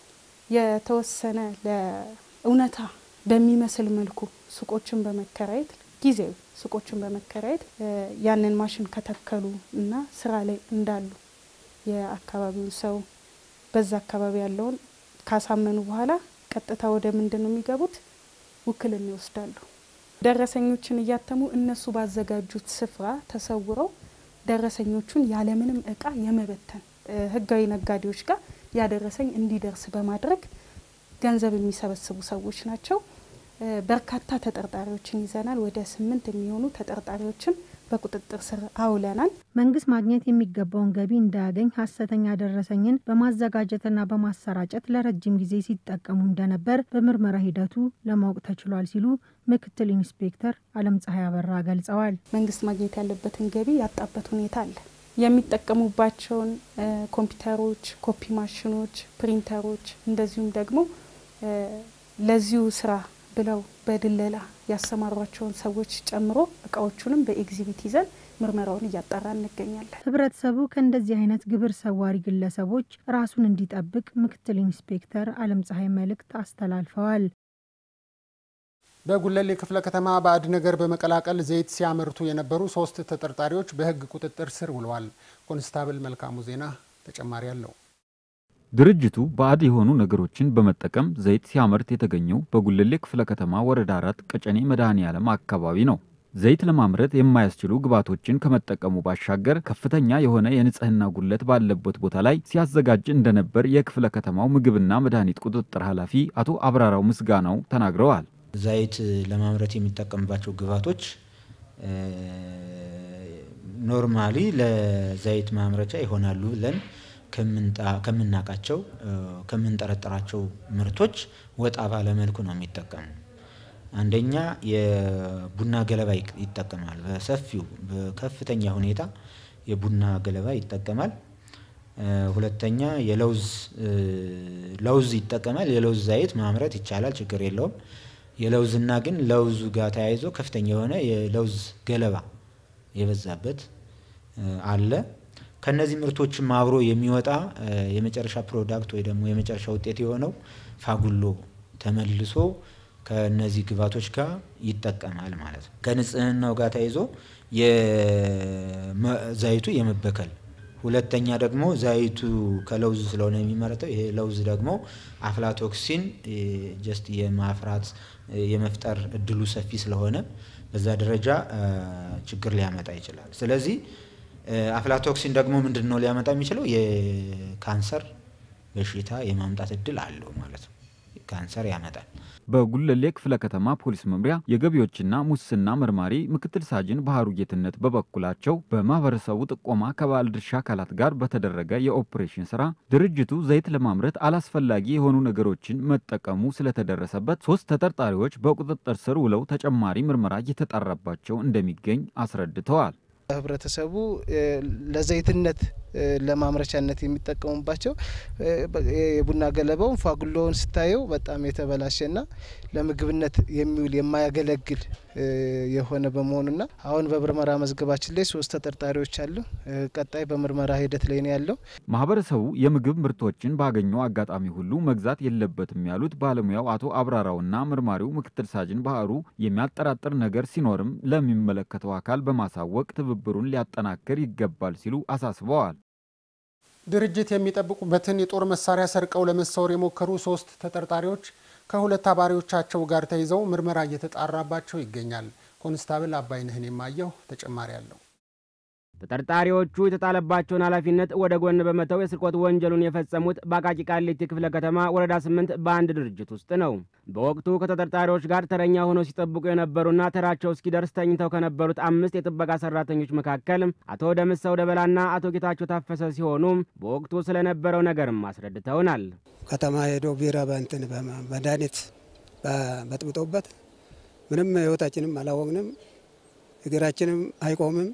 Speaker 21: የተወሰነ ለእውነታ በሚመስል መልኩ ሱቆችን በመከራየት ጊዜያዊ ሱቆችን በመከራየት ያንን ማሽን ከተከሉ እና ስራ ላይ እንዳሉ የአካባቢው ሰው በዛ አካባቢ ያለውን ካሳመኑ በኋላ ቀጥታ ወደ ምንድነው የሚገቡት? ውክልና ይወስዳሉ። ደረሰኞችን እያተሙ እነሱ ባዘጋጁት ስፍራ ተሰውረው ደረሰኞቹን ያለምንም ዕቃ የመበተን ህጋዊ ነጋዴዎች ጋር ያደረሰኝ እንዲደርስ በማድረግ ገንዘብ የሚሰበስቡ ሰዎች ናቸው። በርካታ ተጠርጣሪዎችን ይዘናል። ወደ 8 የሚሆኑ ተጠርጣሪዎችን በቁጥጥር ስር አውለናል።
Speaker 20: መንግስት ማግኘት የሚገባውን ገቢ እንዳያገኝ ሐሰተኛ ደረሰኝን በማዘጋጀትና በማሰራጨት ለረጅም ጊዜ ሲጠቀሙ እንደነበር በምርመራ ሂደቱ ለማወቅ ተችሏል ሲሉ ምክትል ኢንስፔክተር አለም ፀሐይ አበራ ገልጸዋል።
Speaker 21: መንግስት ማግኘት ያለበትን ገቢ ያጣበት ሁኔታ አለ። የሚጠቀሙባቸውን ኮምፒውተሮች፣ ኮፒ ማሽኖች፣ ፕሪንተሮች እንደዚሁም ደግሞ ለዚሁ ስራ ብለው በድለላ ያሰማሯቸውን ሰዎች ጨምሮ እቃዎቹንም በኤግዚቢት ይዘን ምርመራውን እያጣራ እንገኛለን።
Speaker 20: ህብረተሰቡ ከእንደዚህ አይነት ግብር ሰዋሪ ግለሰቦች ራሱን እንዲጠብቅ ምክትል ኢንስፔክተር አለም ፀሐይ መልእክት አስተላልፈዋል።
Speaker 12: በጉለሌ ክፍለ ከተማ ባዕድ ነገር በመቀላቀል ዘይት ሲያመርቱ የነበሩ 3 ተጠርጣሪዎች በህግ ቁጥጥር ስር ውለዋል። ኮንስታብል መልካሙ ዜና ተጨማሪ አለው።
Speaker 22: ድርጅቱ ባዕድ የሆኑ ነገሮችን በመጠቀም ዘይት ሲያመርት የተገኘው በጉለሌ ክፍለ ከተማ ወረዳ 4 ቀጨኔ መድኃኔዓለም አካባቢ ነው። ዘይት ለማምረት የማያስችሉ ግብዓቶችን ከመጠቀሙ ባሻገር ከፍተኛ የሆነ የንጽህና ጉድለት ባለበት ቦታ ላይ ሲያዘጋጅ እንደነበር የክፍለ ከተማው ምግብና መድኃኒት ቁጥጥር ኃላፊ አቶ አብራራው ምስጋናው ተናግረዋል።
Speaker 23: ዘይት ለማምረት የሚጠቀምባቸው ግብዓቶች ኖርማሊ ለዘይት ማምረቻ ይሆናሉ ብለን ከምናቃቸው ከምንጠረጥራቸው ምርቶች ወጣ ባለ መልኩ ነው የሚጠቀሙ። አንደኛ የቡና ገለባ ይጠቀማል። በሰፊው በከፍተኛ ሁኔታ የቡና ገለባ ይጠቀማል። ሁለተኛ ለውዝ ይጠቀማል። የለውዝ ዘይት ማምረት ይቻላል፣ ችግር የለውም። የለውዝና ግን ለውዙ ጋር ተያይዞ ከፍተኛ የሆነ የለውዝ ገለባ የበዛበት አለ። ከነዚህ ምርቶችም አብሮ የሚወጣ የመጨረሻ ፕሮዳክት ወይ ደግሞ የመጨረሻ ውጤት የሆነው ፋጉሎ ተመልሶ ከነዚህ ግብዓቶች ጋር ይጠቀማል ማለት ነው። ከንጽህናው ጋር ተያይዞ የዘይቱ የመበከል ሁለተኛ ደግሞ ዘይቱ ከለውዝ ስለሆነ የሚመረተው ይሄ ለውዝ ደግሞ አፍላቶክሲን ጀስት የማፍራት የመፍጠር እድሉ ሰፊ ስለሆነ በዛ ደረጃ ችግር ሊያመጣ ይችላል። ስለዚህ አፍላቶክሲን ደግሞ ምንድነው ሊያመጣ የሚችለው? የካንሰር በሽታ የማምጣት እድል አለው ማለት ነው። ካንሰር ያመጣል።
Speaker 22: በጉለሌ ክፍለ ከተማ ፖሊስ መምሪያ የገቢዎችና ሙስና መርማሪ ምክትል ሳጅን ባህሩ ጌትነት በበኩላቸው በማህበረሰቡ ጥቆማ ከባለድርሻ አካላት ጋር በተደረገ የኦፕሬሽን ስራ ድርጅቱ ዘይት ለማምረት አላስፈላጊ የሆኑ ነገሮችን መጠቀሙ ስለተደረሰበት 3 ተጠርጣሪዎች በቁጥጥር ስር ውለው ተጨማሪ ምርመራ እየተጣራባቸው እንደሚገኝ አስረድተዋል።
Speaker 4: ህብረተሰቡ ለዘይትነት ለማምረቻነት የሚጠቀሙባቸው የቡና ገለባው ፋጉሎውን ስታየው በጣም የተበላሸና ለምግብነት የሚውል የማያገለግል የሆነ በመሆኑና አሁን በምርመራ መዝገባችን ላይ 3 ተጠርጣሪዎች አሉ። ቀጣይ በምርመራ ሂደት ላይ ነው ያለው።
Speaker 22: ማህበረሰቡ የምግብ ምርቶችን ባገኘው አጋጣሚ ሁሉ መግዛት የለበትም ያሉት ባለሙያው አቶ አብራራውና ምርማሪው ምክትል ሳጅን ባህሩ የሚያጠራጥር ነገር ሲኖርም ለሚመለከተው አካል በማሳወቅ ትብብሩን ሊያጠናክር ይገባል ሲሉ አሳስበዋል።
Speaker 12: ድርጅት የሚጠብቁበትን የጦር መሳሪያ ሰርቀው ለመሰወር የሞከሩ 3 ተጠርጣሪዎች ከ2 አባሪዎቻቸው ጋር ተይዘው ምርመራ እየተጣራባቸው ይገኛል። ኮንስታብል አባይነህን የማየው ተጨማሪ አለው።
Speaker 7: ተጠርጣሪዎቹ የተጣለባቸውን ኃላፊነት ወደ ጎን በመተው የስርቆት ወንጀሉን የፈጸሙት በአቃቂ ቃሊቲ ክፍለ ከተማ ወረዳ 8 በአንድ ድርጅት ውስጥ ነው። በወቅቱ ከተጠርጣሪዎች ጋር ተረኛ ሆነው ሲጠብቁ የነበሩና ተራቸው እስኪደርስ ተኝተው ከነበሩት 5 የጥበቃ ሰራተኞች መካከል አቶ ደምሰው ደበላና አቶ ጌታቸው ታፈሰ ሲሆኑ በወቅቱ ስለነበረው ነገርም አስረድተውናል።
Speaker 8: ከተማ ሄዶ ቢራ በእንትን በመድኃኒት በጥብጦበት ምንም ህይወታችንም አላወቅንም፣ እግራችንም አይቆምም።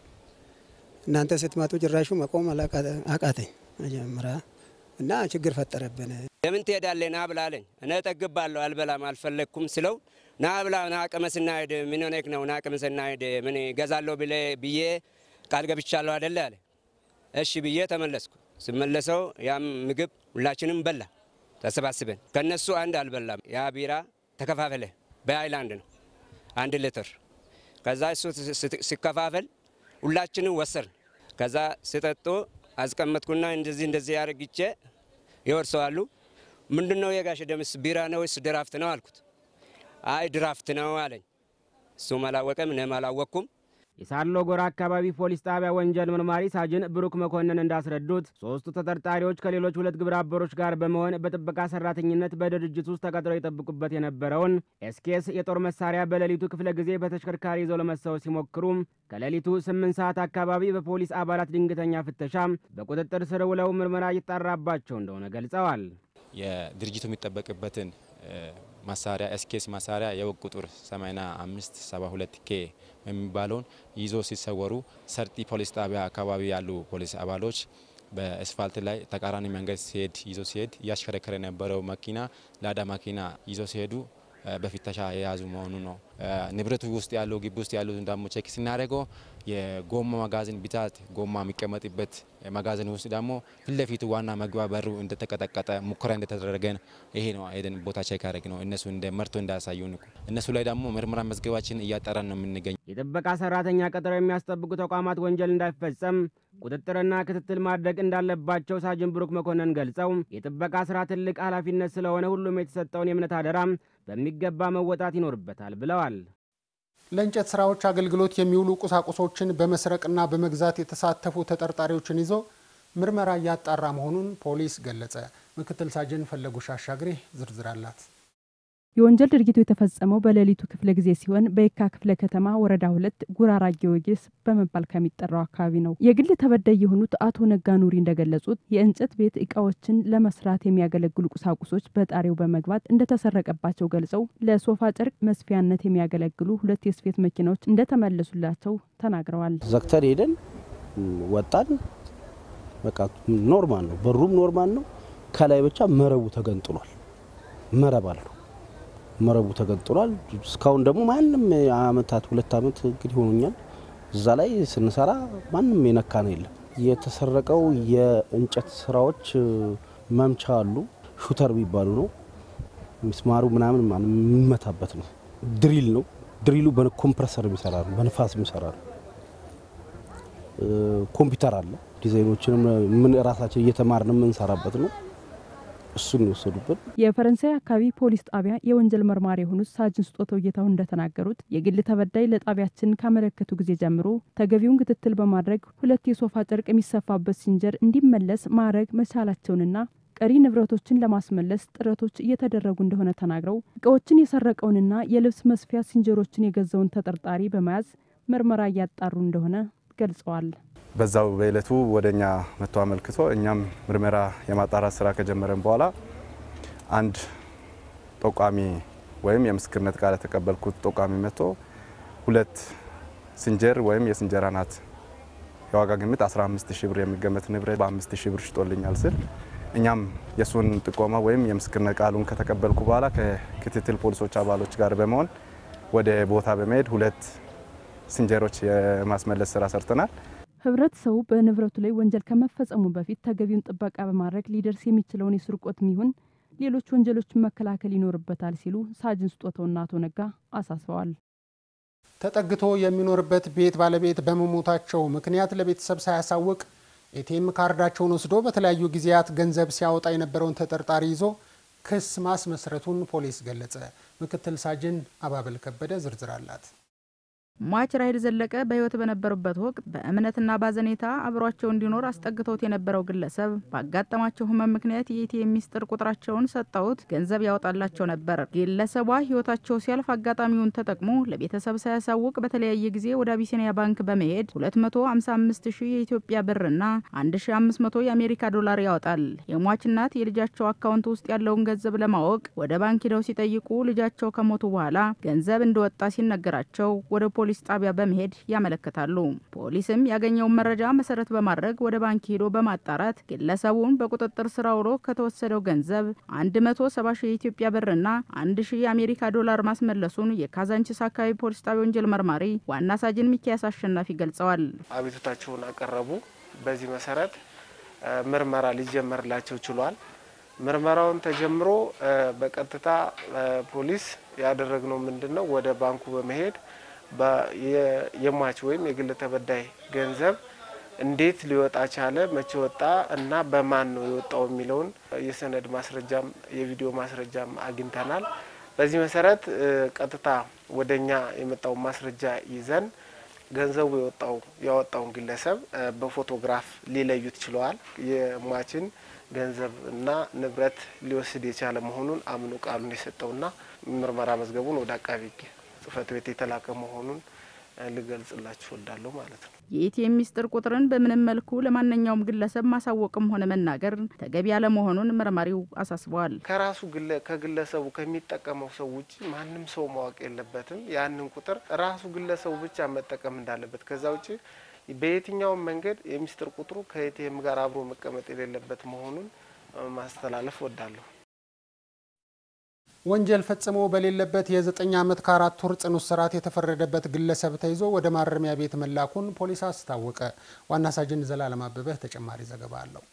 Speaker 8: እናንተ ስትመጡ ጭራሹ መቆም አቃተኝ መጀመሪያ እና ችግር ፈጠረብን።
Speaker 24: ለምን ትሄዳለህ? ና ብላ አለኝ። እኔ ጠግባለሁ አልበላም አልፈለኩም ስለው ና ብላ ና ቅመስና ሄድ። ምን ሆነክ ነው? ና ቅመስና ሄድ። ምን ገዛለሁ ብዬ ቃል ገብቻለሁ አይደለ አለ። እሺ ብዬ ተመለስኩ። ስመለሰው ያም ምግብ ሁላችንም በላ ተሰባስበን። ከነሱ አንድ አልበላም። ያ ቢራ ተከፋፈለ። በሃይላንድ ነው 1 ሊትር። ከዛ እሱ ሲከፋፈል ሁላችንም ወሰን። ከዛ ስጠጡ አስቀመጥኩና እንደዚህ ያርግጬ ይወርሰዋሉ። ምንድነው የጋሽ ደምስ ቢራ ነው ወይስ ድራፍት ነው አልኩት። አይ ድራፍት ነው አለኝ። እሱ ማላወቀም እኔም አላወቅኩም።
Speaker 7: የሳሎ ጎራ አካባቢ ፖሊስ ጣቢያ ወንጀል መርማሪ ሳጅን ብሩክ መኮንን እንዳስረዱት 3 ተጠርጣሪዎች ከሌሎች 2 ግብረ አበሮች ጋር በመሆን በጥበቃ ሰራተኝነት በድርጅት ውስጥ ተቀጥረው ይጠብቁበት የነበረውን ኤስኬስ የጦር መሳሪያ በሌሊቱ ክፍለ ጊዜ በተሽከርካሪ ይዘው ለመሰወር ሲሞክሩ ከሌሊቱ 8 ሰዓት አካባቢ በፖሊስ አባላት ድንገተኛ ፍተሻ በቁጥጥር ስር ውለው ምርመራ እየተጣራባቸው እንደሆነ ገልጸዋል።
Speaker 25: የድርጅቱ የሚጠበቅበትን መሳሪያ ኤስኬስ መሳሪያ የወቅ ቁጥር 8572 ኬ የሚባለውን ይዞ ሲሰወሩ ሰርጢ ፖሊስ ጣቢያ አካባቢ ያሉ ፖሊስ አባሎች በአስፋልት ላይ ተቃራኒ መንገድ ይዞ ሲሄድ እያሽከረከረ የነበረው መኪና ላዳ መኪና ይዞ ሲሄዱ በፍተሻ የያዙ መሆኑ ነው። ንብረቱ ውስጥ ያለው ግቢ ውስጥ ያለው ደግሞ ቼክ ሲናደርገው የጎማ መጋዘን ብዛት ጎማ የሚቀመጥበት መጋዘን ውስጥ ደግሞ ፊት ለፊቱ ዋና መግቢያ በሩ እንደተቀጠቀጠ ሙከራ እንደተደረገ ይሄ ነው አይደን ቦታ ቼክ ያደረግ ነው። እነሱ እንደ መርቶ እንዳሳዩን እነሱ ላይ ደግሞ ምርመራ መዝገባችን እያጠራን ነው የምንገኝ።
Speaker 7: የጥበቃ ሰራተኛ ቀጥረው የሚያስጠብቁ ተቋማት ወንጀል እንዳይፈጸም ቁጥጥርና ክትትል ማድረግ እንዳለባቸው ሳጅን ብሩክ መኮንን ገልጸው የጥበቃ ስራ ትልቅ ኃላፊነት ስለሆነ ሁሉም የተሰጠውን የእምነት አደራ በሚገባ መወጣት ይኖርበታል ብለዋል።
Speaker 12: ለእንጨት ስራዎች አገልግሎት የሚውሉ ቁሳቁሶችን በመስረቅና በመግዛት የተሳተፉ ተጠርጣሪዎችን ይዞ ምርመራ እያጣራ መሆኑን ፖሊስ ገለጸ። ምክትል ሳጅን ፈለጉሽ አሻግሬ ዝርዝር አላት።
Speaker 26: የወንጀል ድርጊቱ የተፈጸመው በሌሊቱ ክፍለ ጊዜ ሲሆን በየካ ክፍለ ከተማ ወረዳ 2 ጉራራ ጊዮርጊስ በመባል ከሚጠራው አካባቢ ነው። የግል ተበዳይ የሆኑት አቶ ነጋ ኑሪ እንደገለጹት የእንጨት ቤት እቃዎችን ለመስራት የሚያገለግሉ ቁሳቁሶች በጣሪው በመግባት እንደተሰረቀባቸው ገልጸው ለሶፋ ጨርቅ መስፊያነት የሚያገለግሉ 2 የስፌት መኪናዎች እንደተመለሱላቸው ተናግረዋል።
Speaker 27: ዘክተር ሄደን ወጣን። በቃ ኖርማል ነው፣ በሩም ኖርማል ነው። ከላይ ብቻ መረቡ ተገንጥሏል። መረቡ ተገንጥሏል። እስካሁን ደግሞ ማንም አመታት 2 አመት እንግዲህ ሆኖኛል እዛ ላይ ስንሰራ ማንም የነካ ነው የለም። የተሰረቀው የእንጨት ስራዎች መምቻ አሉ፣ ሹተር የሚባሉ ነው። ምስማሩ ምናምን የሚመታበት ነው። ድሪል ነው። ድሪሉ በኮምፕረሰር የሚሰራ ነው፣ በንፋስ የሚሰራ ነው። ኮምፒውተር አለ። ዲዛይኖችንም ምን ራሳችን እየተማርን የምንሰራበት ነው። እሱን የወሰዱብን።
Speaker 26: የፈረንሳይ አካባቢ ፖሊስ ጣቢያ የወንጀል መርማሪ የሆኑት ሳጅን ስጦታው ጌታው እንደተናገሩት የግል ተበዳይ ለጣቢያችን ካመለከቱ ጊዜ ጀምሮ ተገቢውን ክትትል በማድረግ 2 የሶፋ ጨርቅ የሚሰፋበት ሲንጀር እንዲመለስ ማድረግ መቻላቸውንና ቀሪ ንብረቶችን ለማስመለስ ጥረቶች እየተደረጉ እንደሆነ ተናግረው እቃዎችን የሰረቀውንና የልብስ መስፊያ ሲንጀሮችን የገዛውን ተጠርጣሪ በመያዝ ምርመራ እያጣሩ እንደሆነ ገልጸዋል።
Speaker 2: በዛው በእለቱ ወደኛ መጥቶ አመልክቶ እኛም ምርመራ የማጣራት ስራ ከጀመረን በኋላ አንድ ጠቋሚ ወይም የምስክርነት ቃል ተቀበልኩት ጠቋሚ መጥቶ 2 ሲንጀር ወይም የሲንጀራ ናት የዋጋ ግምት 15000 ብር የሚገመት ንብረት በ5000 ብር ሽጦልኛል ስል እኛም የሱን ጥቆማ ወይም የምስክርነት ቃሉን ከተቀበልኩ በኋላ ከክትትል ፖሊሶች አባሎች ጋር በመሆን ወደ ቦታ በመሄድ 2 ሲንጀሮች የማስመለስ ስራ ሰርተናል።
Speaker 26: ህብረተሰቡ በንብረቱ ላይ ወንጀል ከመፈጸሙ በፊት ተገቢውን ጥበቃ በማድረግ ሊደርስ የሚችለውን የስርቆትም ይሁን ሌሎች ወንጀሎችን መከላከል ይኖርበታል ሲሉ ሳጅን ስጦታውና አቶ ነጋ አሳስበዋል።
Speaker 12: ተጠግቶ የሚኖርበት ቤት ባለቤት በመሞታቸው ምክንያት ለቤተሰብ ሳያሳውቅ ኤቲኤም ካርዳቸውን ወስዶ በተለያዩ ጊዜያት ገንዘብ ሲያወጣ የነበረውን ተጠርጣሪ ይዞ ክስ ማስመስረቱን ፖሊስ ገለጸ። ምክትል ሳጅን አባበል ከበደ ዝርዝር አላት።
Speaker 3: ሟች ራይድ ዘለቀ በህይወት በነበሩበት ወቅት በእምነትና ባዘኔታ አብሯቸው እንዲኖር አስጠግተውት የነበረው ግለሰብ ባጋጠማቸው ህመም ምክንያት የኤቲኤም ሚስጥር ቁጥራቸውን ሰጣውት ገንዘብ ያወጣላቸው ነበር። ግለሰቧ ህይወታቸው ሲያልፍ አጋጣሚውን ተጠቅሞ ለቤተሰብ ሳያሳውቅ በተለያየ ጊዜ ወደ አቢሲኒያ ባንክ በመሄድ 255000 የኢትዮጵያ ብርና 1500 የአሜሪካ ዶላር ያወጣል። የሟች እናት የልጃቸው አካውንት ውስጥ ያለውን ገንዘብ ለማወቅ ወደ ባንክ ሄደው ሲጠይቁ ልጃቸው ከሞቱ በኋላ ገንዘብ እንደወጣ ሲነገራቸው ወደ ፖሊስ ጣቢያ በመሄድ ያመለክታሉ። ፖሊስም ያገኘውን መረጃ መሰረት በማድረግ ወደ ባንክ ሄዶ በማጣራት ግለሰቡን በቁጥጥር ስር አውሎ ከተወሰደው ገንዘብ 170,000 የኢትዮጵያ ብርና 1000 የአሜሪካ ዶላር ማስመለሱን የካዛንቺስ አካባቢ ፖሊስ ጣቢያ ወንጀል መርማሪ ዋና ሳጅን ሚኪያስ አሸናፊ ገልጸዋል።
Speaker 4: አቤቱታቸውን አቀረቡ። በዚህ መሰረት ምርመራ ሊጀመርላቸው ችሏል። ምርመራውን ተጀምሮ በቀጥታ ፖሊስ ያደረገው ምንድነው ወደ ባንኩ በመሄድ የሟች ወይም የግል ተበዳይ ገንዘብ እንዴት ሊወጣ ቻለ፣ መቼ ወጣ እና በማን ነው የወጣው የሚለውን የሰነድ ማስረጃም የቪዲዮ ማስረጃም አግኝተናል። በዚህ መሰረት ቀጥታ ወደኛ የመጣው ማስረጃ ይዘን ገንዘቡ ያወጣውን ግለሰብ በፎቶግራፍ ሊለዩት ችለዋል። የሟችን ገንዘብ እና ንብረት ሊወስድ የቻለ መሆኑን አምኖ ቃሉን የሰጠውና ምርመራ መዝገቡን ወደ አቃቢ ጽፈት ቤት የተላከ መሆኑን ልገልጽላችሁ ወዳለው ማለት ነው።
Speaker 3: የኤቲኤም ሚስጥር ቁጥርን በምንም መልኩ ለማንኛውም ግለሰብ ማሳወቅም ሆነ መናገር ተገቢ ያለ መሆኑን መርማሪው አሳስበዋል።
Speaker 4: ከራሱ ከግለሰቡ ከሚጠቀመው ሰው ውጪ ማንም ሰው ማወቅ የለበትም። ያንን ቁጥር ራሱ ግለሰቡ ብቻ መጠቀም እንዳለበት ከዛ ውጪ በየትኛውም መንገድ የሚስጥር ቁጥሩ ከኤቲኤም ጋር አብሮ መቀመጥ የሌለበት መሆኑን ማስተላለፍ ወዳለሁ።
Speaker 12: ወንጀል ፈጽሞ በሌለበት የ9 ዓመት ከ4 ወር ጽኑ እስራት የተፈረደበት ግለሰብ ተይዞ ወደ ማረሚያ ቤት መላኩን ፖሊስ አስታወቀ። ዋና ሳጅን ዘላለም አበበ ተጨማሪ ዘገባ አለው።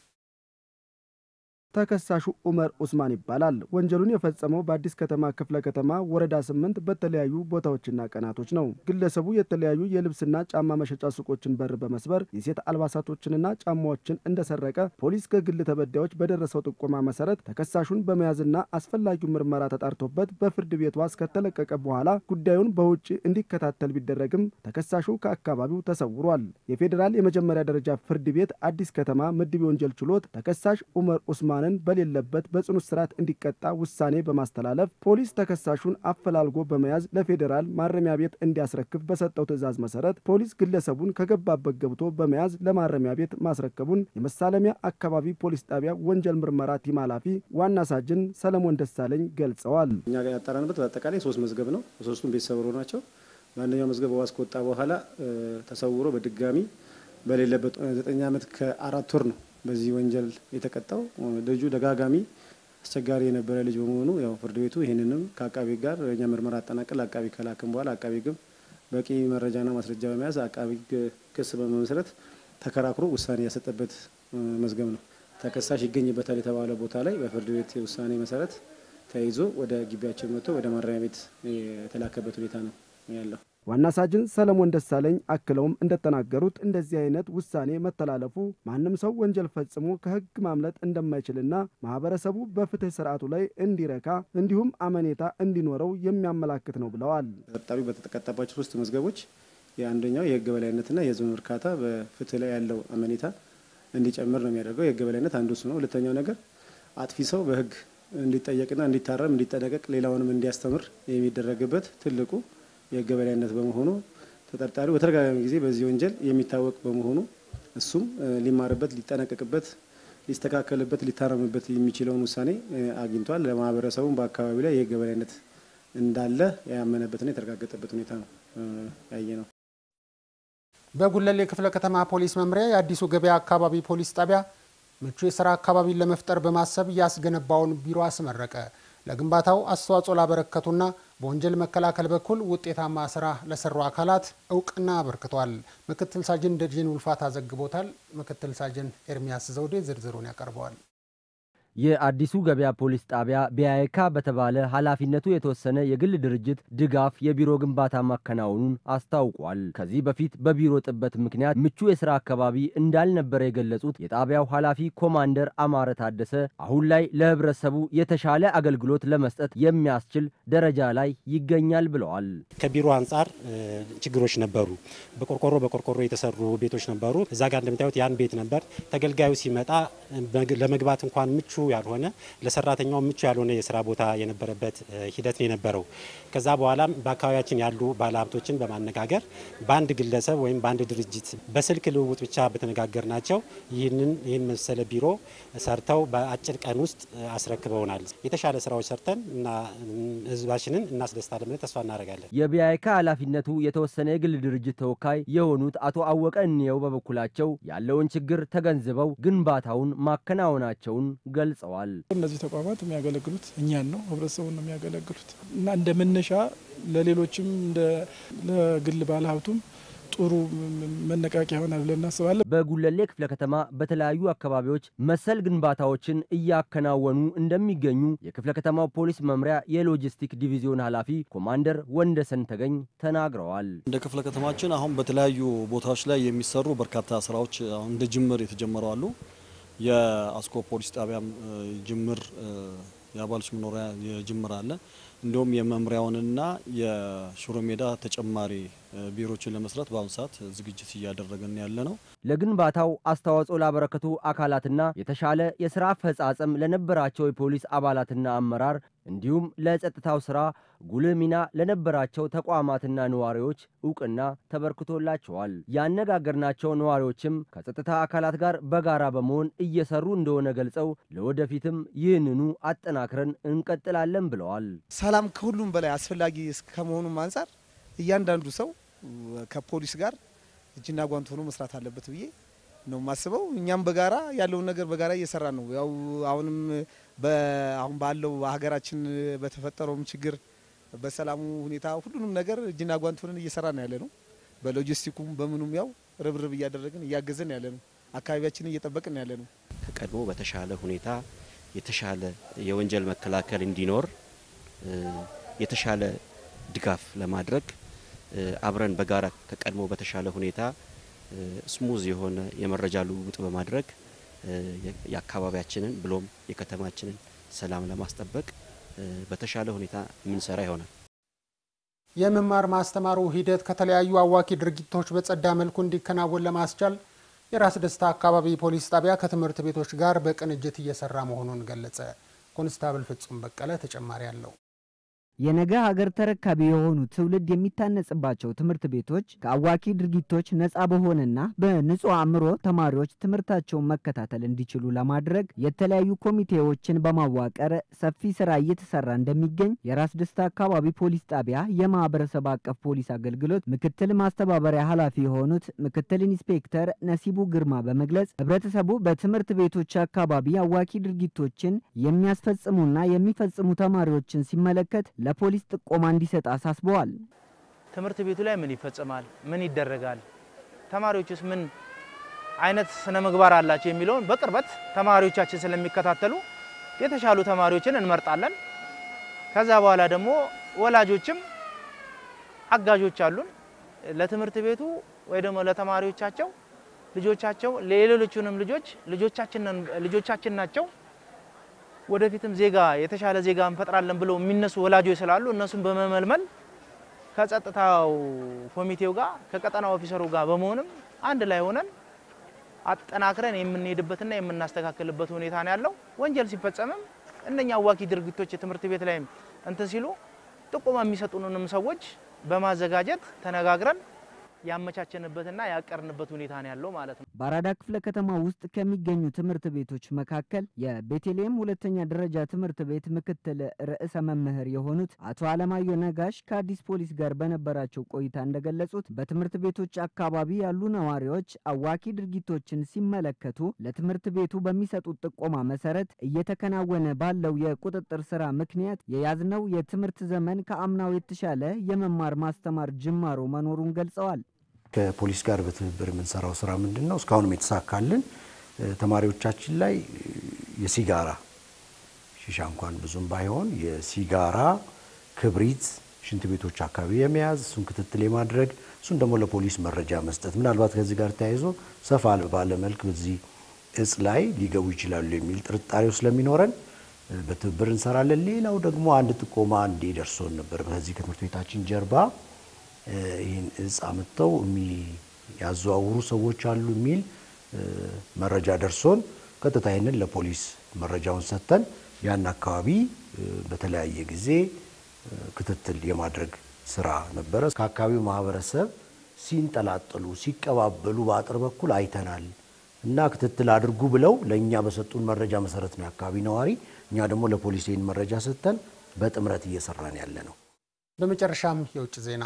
Speaker 13: ተከሳሹ ኡመር ኡስማን ይባላል። ወንጀሉን የፈጸመው በአዲስ ከተማ ክፍለ ከተማ ወረዳ 8 በተለያዩ ቦታዎችና ቀናቶች ነው። ግለሰቡ የተለያዩ የልብስና ጫማ መሸጫ ሱቆችን በር በመስበር የሴት አልባሳቶችንና ጫማዎችን እንደሰረቀ ፖሊስ ከግል ተበዳዮች በደረሰው ጥቆማ መሰረት ተከሳሹን በመያዝና አስፈላጊው ምርመራ ተጣርቶበት በፍርድ ቤት ዋስ ከተለቀቀ በኋላ ጉዳዩን በውጭ እንዲከታተል ቢደረግም ተከሳሹ ከአካባቢው ተሰውሯል። የፌዴራል የመጀመሪያ ደረጃ ፍርድ ቤት አዲስ ከተማ ምድብ ወንጀል ችሎት ተከሳሽ ኡመር ኡስማን በሌለበት በጽኑ እስራት እንዲቀጣ ውሳኔ በማስተላለፍ ፖሊስ ተከሳሹን አፈላልጎ በመያዝ ለፌዴራል ማረሚያ ቤት እንዲያስረክብ በሰጠው ትዕዛዝ መሰረት ፖሊስ ግለሰቡን ከገባበት ገብቶ በመያዝ ለማረሚያ ቤት ማስረከቡን የመሳለሚያ አካባቢ ፖሊስ ጣቢያ ወንጀል ምርመራ ቲም ኃላፊ ዋና ሳጅን ሰለሞን ደሳለኝ ገልጸዋል።
Speaker 5: እኛ ጋር ያጣራንበት በአጠቃላይ 3 መዝገብ ነው። ሶስቱም ቤት ሰብሮ ናቸው። በአንደኛው መዝገብ ዋስ ከወጣ በኋላ ተሰውሮ በድጋሚ በሌለበት 9 ዓመት ከ4 ወር ነው በዚህ ወንጀል የተቀጣው። ልጁ ደጋጋሚ አስቸጋሪ የነበረ ልጅ በመሆኑ ያው ፍርድ ቤቱ ይሄንንም ከአቃቢ ጋር እኛ ምርመራ አጠናቀል አቃቢ ከላከም በኋላ አቃቢ ግን በቂ መረጃና ማስረጃ በመያዝ አቃቢ ክስ በመመስረት ተከራክሮ ውሳኔ ያሰጠበት መዝገብ ነው። ተከሳሽ ይገኝበታል የተባለ ቦታ ላይ በፍርድ ቤት ውሳኔ መሰረት ተይዞ ወደ ግቢያችን መጥቶ ወደ ማረሚያ ቤት የተላከበት ሁኔታ ነው ያለው።
Speaker 13: ዋና ሳጅን ሰለሞን ደሳለኝ አክለውም እንደተናገሩት እንደዚህ አይነት ውሳኔ መተላለፉ ማንም ሰው ወንጀል ፈጽሞ ከህግ ማምለጥ እንደማይችልና ማህበረሰቡ በፍትህ ስርዓቱ ላይ እንዲረካ እንዲሁም አመኔታ እንዲኖረው የሚያመላክት ነው ብለዋል።
Speaker 5: ተጠርጣሪው በተቀጣባቸው 3 መዝገቦች የአንደኛው የህግ በላይነትና የህዝብ እርካታ በፍትህ ላይ ያለው አመኔታ እንዲጨምር ነው የሚያደርገው። የህግ በላይነት አንዱ ነው። ሁለተኛው ነገር አጥፊ ሰው በህግ እንዲጠየቅና እንዲታረም እንዲጠነቀቅ ሌላውንም እንዲያስተምር የሚደረግበት ትልቁ የህግ በላይነት በመሆኑ ተጠርጣሪው በተደጋጋሚ ጊዜ በዚህ ወንጀል የሚታወቅ በመሆኑ እሱም ሊማርበት ሊጠነቀቅበት ሊስተካከልበት ሊታረምበት የሚችለውን ውሳኔ አግኝቷል። ለማህበረሰቡ በአካባቢው ላይ የህግ በላይነት እንዳለ ያመነበትና የተረጋገጠበት ሁኔታ ነው ያየነው።
Speaker 12: በጉለሌ ክፍለ ከተማ ፖሊስ መምሪያ የአዲሱ ገበያ አካባቢ ፖሊስ ጣቢያ ምቹ የሥራ አካባቢን ለመፍጠር በማሰብ ያስገነባውን ቢሮ አስመረቀ። ለግንባታው አስተዋጽኦ ላበረከቱና በወንጀል መከላከል በኩል ውጤታማ ስራ ለሰሩ አካላት እውቅና አበርክቷል። ምክትል ሳጅን ደጀን ውልፋታ ዘግቦታል። ምክትል ሳጅን ኤርሚያስ ዘውዴ ዝርዝሩን ያቀርበዋል።
Speaker 1: የአዲሱ ገበያ ፖሊስ ጣቢያ ቢያይካ በተባለ ኃላፊነቱ የተወሰነ የግል ድርጅት ድጋፍ የቢሮ ግንባታ ማከናወኑን አስታውቋል። ከዚህ በፊት በቢሮ ጥበት ምክንያት ምቹ የሥራ አካባቢ እንዳልነበረ የገለጹት የጣቢያው ኃላፊ ኮማንደር አማረ ታደሰ አሁን ላይ ለህብረተሰቡ የተሻለ አገልግሎት ለመስጠት የሚያስችል ደረጃ ላይ ይገኛል ብለዋል።
Speaker 6: ከቢሮ አንጻር ችግሮች ነበሩ። በቆርቆሮ የተሰሩ ቤቶች ነበሩ። እዛ ጋር እንደምታዩት ያን ቤት ነበር። ተገልጋዩ ሲመጣ ለመግባት እንኳን ምቹ ያልሆነ ለሰራተኛው ምቹ ያልሆነ የሥራ ቦታ የነበረበት ሂደት ነው የነበረው። ከዛ በኋላም በአካባቢያችን ያሉ ባለሀብቶችን በማነጋገር በአንድ ግለሰብ ወይም በአንድ ድርጅት በስልክ ልውውጥ ብቻ በተነጋገርናቸው ይህን መሰለ ቢሮ ሰርተው በአጭር ቀን ውስጥ አስረክበውናል። የተሻለ ስራዎች ሰርተን እና ህዝባችንን እናስደስታለን ብለን ተስፋ እናደርጋለን።
Speaker 1: የቢያይካ ኃላፊነቱ የተወሰነ የግል ድርጅት ተወካይ የሆኑት አቶ አወቀ እንየው በበኩላቸው ያለውን ችግር ተገንዝበው ግንባታውን ማከናወናቸውን ገልጸዋል።
Speaker 9: እነዚህ ተቋማት የሚያገለግሉት እኛን ነው፣ ህብረተሰቡን ነው የሚያገለግሉት እና እንደ መነሻ ለሌሎችም ለግል ባለሀብቱም ጥሩ መነቃቂያ ይሆናል ብለን እናስባለን።
Speaker 1: በጉለሌ ክፍለ ከተማ በተለያዩ አካባቢዎች መሰል ግንባታዎችን እያከናወኑ እንደሚገኙ የክፍለ ከተማው ፖሊስ መምሪያ የሎጂስቲክ ዲቪዚዮን ኃላፊ ኮማንደር ወንደሰን ተገኝ ተናግረዋል።
Speaker 10: እንደ ክፍለ ከተማችን አሁን በተለያዩ ቦታዎች ላይ የሚሰሩ በርካታ ስራዎች አሁን እንደ ጅምር የተጀመሩ አሉ። የአስኮ ፖሊስ ጣቢያም ጅምር የአባሎች መኖሪያ የጅምር አለ። እንዲሁም የመምሪያውንና የሽሮ ሜዳ ተጨማሪ ቢሮዎችን ለመስራት በአሁኑ ሰዓት ዝግጅት እያደረገን ያለ ነው።
Speaker 1: ለግንባታው አስተዋጽኦ ላበረከቱ አካላትና የተሻለ የሥራ አፈጻጸም ለነበራቸው የፖሊስ አባላትና አመራር እንዲሁም ለጸጥታው ሥራ ጉልህ ሚና ለነበራቸው ተቋማትና ነዋሪዎች እውቅና ተበርክቶላቸዋል። ያነጋገርናቸው ነዋሪዎችም ከጸጥታ አካላት ጋር በጋራ በመሆን እየሰሩ እንደሆነ ገልጸው ለወደፊትም ይህንኑ አጠናክረን እንቀጥላለን ብለዋል።
Speaker 11: ሰላም ከሁሉም በላይ አስፈላጊ ከመሆኑም አንፃር እያንዳንዱ ሰው ከፖሊስ ጋር እጅና ጓንት ሆኖ መስራት አለበት ብዬ ነው ማስበው። እኛም በጋራ ያለውን ነገር በጋራ እየሰራ ነው። ያው አሁንም አሁን ባለው ሀገራችን በተፈጠረውም ችግር በሰላሙ ሁኔታ ሁሉንም ነገር እጅና ጓንት ሆነን እየሰራ ነው ያለ ነው። በሎጂስቲኩም በምኑም ያው ርብርብ እያደረግን እያገዘን ያለ ነው። አካባቢያችንን እየጠበቅን ያለ ነው።
Speaker 14: ከቀድሞ በተሻለ ሁኔታ የተሻለ የወንጀል መከላከል እንዲኖር የተሻለ ድጋፍ ለማድረግ አብረን በጋራ ከቀድሞ በተሻለ ሁኔታ ስሙዝ የሆነ የመረጃ ልውውጥ በማድረግ የአካባቢያችንን ብሎም የከተማችንን ሰላም ለማስጠበቅ በተሻለ ሁኔታ የምንሰራ ይሆናል።
Speaker 12: የመማር ማስተማሩ ሂደት ከተለያዩ አዋኪ ድርጊቶች በጸዳ መልኩ እንዲከናወን ለማስቻል የራስ ደስታ አካባቢ ፖሊስ ጣቢያ ከትምህርት ቤቶች ጋር በቅንጅት እየሰራ መሆኑን ገለጸ። ኮንስታብል ፍጹም በቀለ ተጨማሪ አለው።
Speaker 15: የነገ ሀገር ተረካቢ የሆኑ ትውልድ የሚታነጽባቸው ትምህርት ቤቶች ከአዋኪ ድርጊቶች ነፃ በሆነና በንጹህ አእምሮ ተማሪዎች ትምህርታቸውን መከታተል እንዲችሉ ለማድረግ የተለያዩ ኮሚቴዎችን በማዋቀር ሰፊ ስራ እየተሰራ እንደሚገኝ የራስ ደስታ አካባቢ ፖሊስ ጣቢያ የማህበረሰብ አቀፍ ፖሊስ አገልግሎት ምክትል ማስተባበሪያ ኃላፊ የሆኑት ምክትል ኢንስፔክተር ነሲቡ ግርማ በመግለጽ ህብረተሰቡ በትምህርት ቤቶች አካባቢ አዋኪ ድርጊቶችን የሚያስፈጽሙና የሚፈጽሙ ተማሪዎችን ሲመለከት ለፖሊስ ጥቆማ እንዲሰጥ አሳስበዋል።
Speaker 28: ትምህርት ቤቱ ላይ ምን ይፈጸማል፣ ምን ይደረጋል፣ ተማሪዎችስ ምን አይነት ስነ ምግባር አላቸው የሚለውን በቅርበት ተማሪዎቻችን ስለሚከታተሉ የተሻሉ ተማሪዎችን እንመርጣለን። ከዛ በኋላ ደግሞ ወላጆችም አጋዦች አሉን። ለትምህርት ቤቱ ወይ ደግሞ ለተማሪዎቻቸው ልጆቻቸው ለሌሎቹንም ልጆቻችን ናቸው ወደፊትም ዜጋ የተሻለ ዜጋ እንፈጥራለን ብለው የሚነሱ ወላጆች ስላሉ እነሱን በመመልመል ከጸጥታው ኮሚቴው ጋር ከቀጠናው ኦፊሰሩ ጋር በመሆንም አንድ ላይ ሆነን አጠናክረን የምንሄድበትና የምናስተካክልበት ሁኔታ ነው ያለው። ወንጀል ሲፈጸምም እነኛ አዋኪ ድርጊቶች ትምህርት ቤት ላይ እንትን ሲሉ ጥቆማ የሚሰጡንም ሰዎች በማዘጋጀት ተነጋግረን ያመቻቸንበትና ያቀርንበት ሁኔታ ነው ያለው ማለት ነው።
Speaker 15: በአራዳ ክፍለ ከተማ ውስጥ ከሚገኙ ትምህርት ቤቶች መካከል የቤተልሔም ሁለተኛ ደረጃ ትምህርት ቤት ምክትል ርዕሰ መምህር የሆኑት አቶ አለማየሁ ነጋሽ ከአዲስ ፖሊስ ጋር በነበራቸው ቆይታ እንደገለጹት በትምህርት ቤቶች አካባቢ ያሉ ነዋሪዎች አዋኪ ድርጊቶችን ሲመለከቱ ለትምህርት ቤቱ በሚሰጡት ጥቆማ መሰረት እየተከናወነ ባለው የቁጥጥር ስራ ምክንያት የያዝነው የትምህርት ዘመን ከአምናው የተሻለ የመማር ማስተማር ጅማሮ መኖሩን ገልጸዋል።
Speaker 16: ከፖሊስ ጋር በትብብር የምንሰራው ስራ ምንድነው? እስካሁንም የተሳካልን ተማሪዎቻችን ላይ የሲጋራ ሺሻ እንኳን ብዙም ባይሆን የሲጋራ ክብሪት ሽንት ቤቶች አካባቢ የመያዝ እሱን ክትትል የማድረግ እሱን ደግሞ ለፖሊስ መረጃ መስጠት ምናልባት ከዚህ ጋር ተያይዞ ሰፋ ባለ መልክ በዚህ እጽ ላይ ሊገቡ ይችላሉ የሚል ጥርጣሬው ስለሚኖረን በትብብር እንሰራለን። ሌላው ደግሞ አንድ ጥቆማ እንዲደርሶን ነበር። በዚህ ከትምህርት ቤታችን ጀርባ ይህን እጽ አመጣው የሚያዘዋውሩ ሰዎች አሉ የሚል መረጃ ደርሶን ቀጥታ ይሄንን ለፖሊስ መረጃውን ሰጥተን ያን አካባቢ በተለያየ ጊዜ ክትትል የማድረግ ስራ ነበረ። ከአካባቢው ማህበረሰብ ሲንጠላጠሉ ሲቀባበሉ በአጥር በኩል አይተናል እና ክትትል አድርጉ ብለው ለኛ በሰጡን መረጃ መሰረት ነው አካባቢ ነዋሪ እኛ ደግሞ ለፖሊስ ይሄን መረጃ ሰጥተን በጥምረት እየሰራን ያለ ነው።
Speaker 12: በመጨረሻም የውጭ ዜና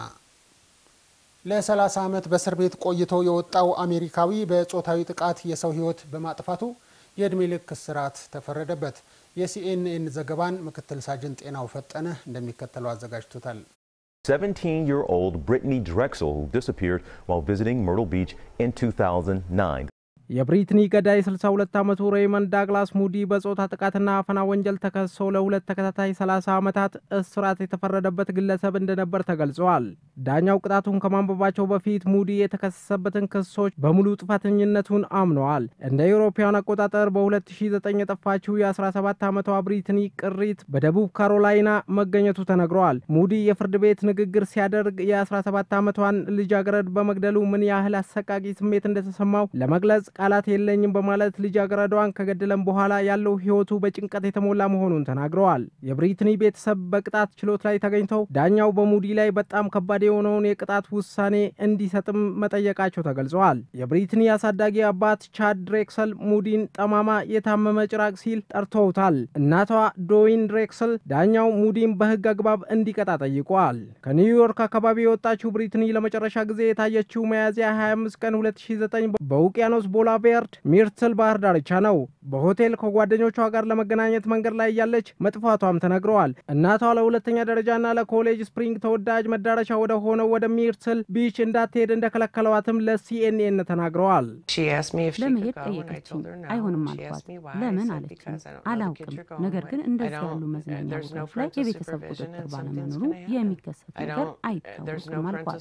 Speaker 12: ለ30 ዓመት በእስር ቤት ቆይቶ የወጣው አሜሪካዊ በጾታዊ ጥቃት የሰው ህይወት በማጥፋቱ የእድሜ ልክ እስራት ተፈረደበት። የሲኤንኤን ዘገባን ምክትል ሳጅን ጤናው ፈጠነ እንደሚከተለው አዘጋጅቶታል።
Speaker 17: 17-year-old Brittany Drexel who disappeared while visiting Myrtle Beach in 2009.
Speaker 7: የብሪትኒ ገዳይ 62 ዓመቱ ሬይመንድ ዳግላስ ሙዲ በጾታ ጥቃትና አፈና ወንጀል ተከሶ ለሁለት ተከታታይ 30 ዓመታት እስራት የተፈረደበት ግለሰብ እንደነበር ተገልጿል። ዳኛው ቅጣቱን ከማንበባቸው በፊት ሙዲ የተከሰሰበትን ክሶች በሙሉ ጥፋተኝነቱን አምነዋል። እንደ ዩሮፒያን አቆጣጠር በ2009 የጠፋችው የ17 ዓመቷ ብሪትኒ ቅሪት በደቡብ ካሮላይና መገኘቱ ተነግሯል። ሙዲ የፍርድ ቤት ንግግር ሲያደርግ የ17 ዓመቷን ልጃገረድ በመግደሉ ምን ያህል አሰቃቂ ስሜት እንደተሰማው ለመግለጽ ቃላት የለኝም በማለት ልጃገረዷን ከገደለም በኋላ ያለው ህይወቱ በጭንቀት የተሞላ መሆኑን ተናግረዋል። የብሪትኒ ቤተሰብ በቅጣት ችሎት ላይ ተገኝተው ዳኛው በሙዲ ላይ በጣም ከባድ የሆነውን የቅጣት ውሳኔ እንዲሰጥም መጠየቃቸው ተገልጿል። የብሪትኒ አሳዳጊ አባት ቻድ ድሬክሰል ሙዲን ጠማማ የታመመ ጭራቅ ሲል ጠርተውታል። እናቷ ዶዊን ድሬክሰል ዳኛው ሙዲን በህግ አግባብ እንዲቀጣ ጠይቋል። ከኒውዮርክ አካባቢ የወጣችው ብሪትኒ ለመጨረሻ ጊዜ የታየችው ሚያዝያ 25 ቀን 2009 በውቅያኖስ ቦላቬርድ ሚርትል ባህር ዳርቻ ነው። በሆቴል ከጓደኞቿ ጋር ለመገናኘት መንገድ ላይ ያለች መጥፋቷም ተነግሯል። እናቷ ለሁለተኛ ደረጃና ለኮሌጅ ስፕሪንግ ተወዳጅ መዳረሻ ወደ ሆነው ወደ ሚርትል ቢች እንዳትሄድ እንደከለከሏትም ለሲኤንኤን ተናግረዋል።
Speaker 18: ለመሄድ ጠየቀችኝ። አይሆንም አልኳት። ለምን አለችኝ። አላውቅም። ነገር ግን እንደዚህ ያሉ መዝናኛ ቦታዎች ላይ የቤተሰብ ቁጥጥር ባለመኖሩ የሚከሰት ነገር አይታወቅም አልኳት።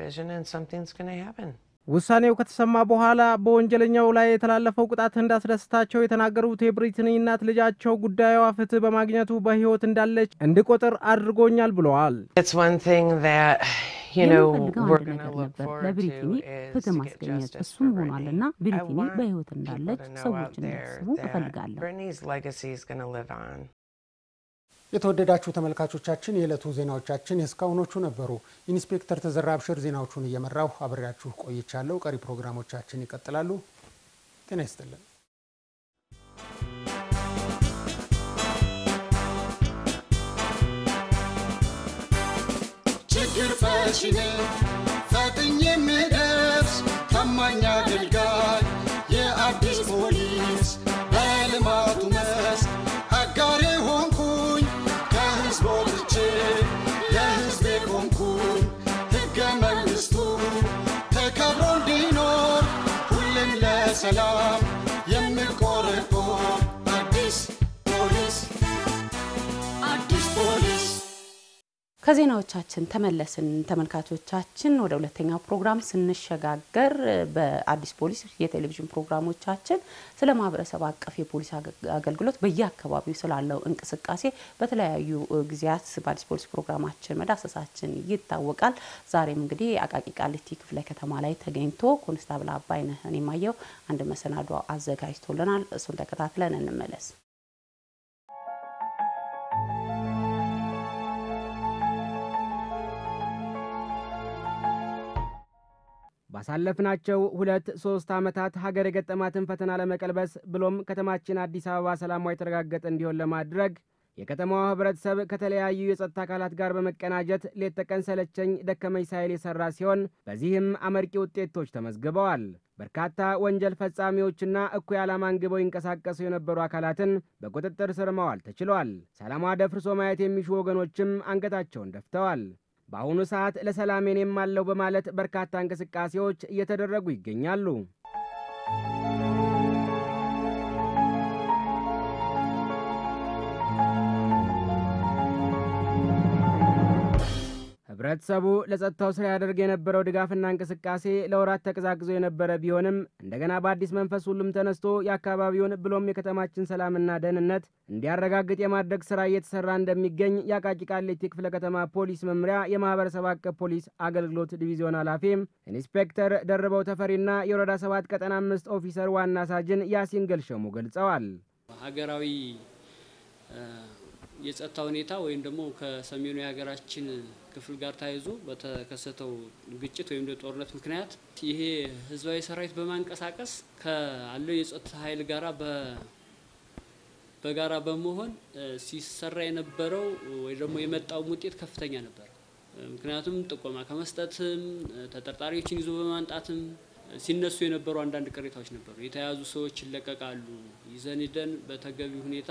Speaker 7: ውሳኔው ከተሰማ በኋላ በወንጀለኛው ላይ የተላለፈው ቅጣት እንዳስደስታቸው የተናገሩት የብሪትኒ እናት ልጃቸው ጉዳዩ ፍትህ በማግኘቱ በህይወት እንዳለች እንድቆጥር አድርጎኛል ብለዋል።
Speaker 18: ለብሪትኒ ፍትህ ማስገኘት እሱም ሆኗልና ብሪትኒ በህይወት እንዳለች ሰዎች እንዲያስቡ እፈልጋለሁ።
Speaker 12: የተወደዳችሁ ተመልካቾቻችን የዕለቱ ዜናዎቻችን የስካውኖቹ ነበሩ። ኢንስፔክተር ተዘራ አብሽር ዜናዎቹን እየመራው አብሬያችሁ ቆይቻለሁ። ቀሪ ፕሮግራሞቻችን ይቀጥላሉ። ጤና ይስጥልን።
Speaker 19: ችግር ፈቺ ነኝ ፈጥኜ የምደርስ ታማኝ አገልጋይ የአዲስ ፖሊስ በልማቱ መስክ አጋሬ ሆንኩኝ ከህዝብ ወጥቼ ለህዝቤ ቆምኩኝ ሕገ መንግሥቱ ተከብሮ እንዲኖር ሁሌም ለሰላም የምቆረቆር አዲስ ፖሊስ
Speaker 8: ከዜናዎቻችን ተመለስን ተመልካቾቻችን። ወደ ሁለተኛው ፕሮግራም ስንሸጋገር በአዲስ ፖሊስ የቴሌቪዥን ፕሮግራሞቻችን ስለ ማህበረሰብ አቀፍ የፖሊስ አገልግሎት በየአካባቢው ስላለው እንቅስቃሴ በተለያዩ ጊዜያት በአዲስ ፖሊስ ፕሮግራማችን መዳሰሳችን ይታወቃል። ዛሬም እንግዲህ አቃቂ ቃሊቲ ክፍለ ከተማ ላይ ተገኝቶ ኮንስታብል አባይነህ እኔማየው አንድ መሰናዶ አዘጋጅቶልናል። እሱን ተከታትለን እንመለስ።
Speaker 7: ባሳለፍናቸው 2-3 ዓመታት ሀገር የገጠማትን ፈተና ለመቀልበስ ብሎም ከተማችን አዲስ አበባ ሰላሟ የተረጋገጠ እንዲሆን ለማድረግ የከተማዋ ህብረተሰብ ከተለያዩ የጸጥታ አካላት ጋር በመቀናጀት ሌት ተቀን ሰለቸኝ ደከመኝ ሳይል የሰራ ሲሆን በዚህም አመርቂ ውጤቶች ተመዝግበዋል። በርካታ ወንጀል ፈጻሚዎችና እኩይ ዓላማ አንግበው ይንቀሳቀሱ የነበሩ አካላትን በቁጥጥር ስር ማዋል ተችሏል። ሰላሟ ደፍርሶ ማየት የሚሹ ወገኖችም አንገታቸውን ደፍተዋል። በአሁኑ ሰዓት ለሰላም እኔም አለው በማለት በርካታ እንቅስቃሴዎች እየተደረጉ ይገኛሉ። ህብረተሰቡ ለጸጥታው ስራ ያደርግ የነበረው ድጋፍና እንቅስቃሴ ለወራት ተቀዛቅዞ የነበረ ቢሆንም እንደገና በአዲስ መንፈስ ሁሉም ተነስቶ የአካባቢውን ብሎም የከተማችን ሰላምና ደህንነት እንዲያረጋግጥ የማድረግ ስራ እየተሰራ እንደሚገኝ የአቃቂ ቃሊቲ ክፍለ ከተማ ፖሊስ መምሪያ የማህበረሰብ አቀፍ ፖሊስ አገልግሎት ዲቪዚዮን ኃላፊ ኢንስፔክተር ደርበው ተፈሪና የወረዳ 7 ቀጠና 5 ኦፊሰር ዋና ሳጅን ያሲን ገልሸሙ ገልጸዋል።
Speaker 20: ሀገራዊ የጸጥታ ሁኔታ ወይም ደግሞ ከሰሜኑ የሀገራችን ክፍል ጋር ታይዞ በተከሰተው ግጭት ወይም ጦርነት ምክንያት ይሄ ህዝባዊ ሰራዊት በማንቀሳቀስ ካለው የጸጥታ ኃይል ጋራ በጋራ በመሆን ሲሰራ የነበረው ወይ ደግሞ የመጣው ውጤት ከፍተኛ ነበር። ምክንያቱም ጥቆማ ከመስጠትም ተጠርጣሪዎችን ይዞ በማንጣትም ሲነሱ የነበሩ አንዳንድ ቅሬታዎች ነበሩ። የተያዙ ሰዎች ይለቀቃሉ፣ ይዘንደን በተገቢ ሁኔታ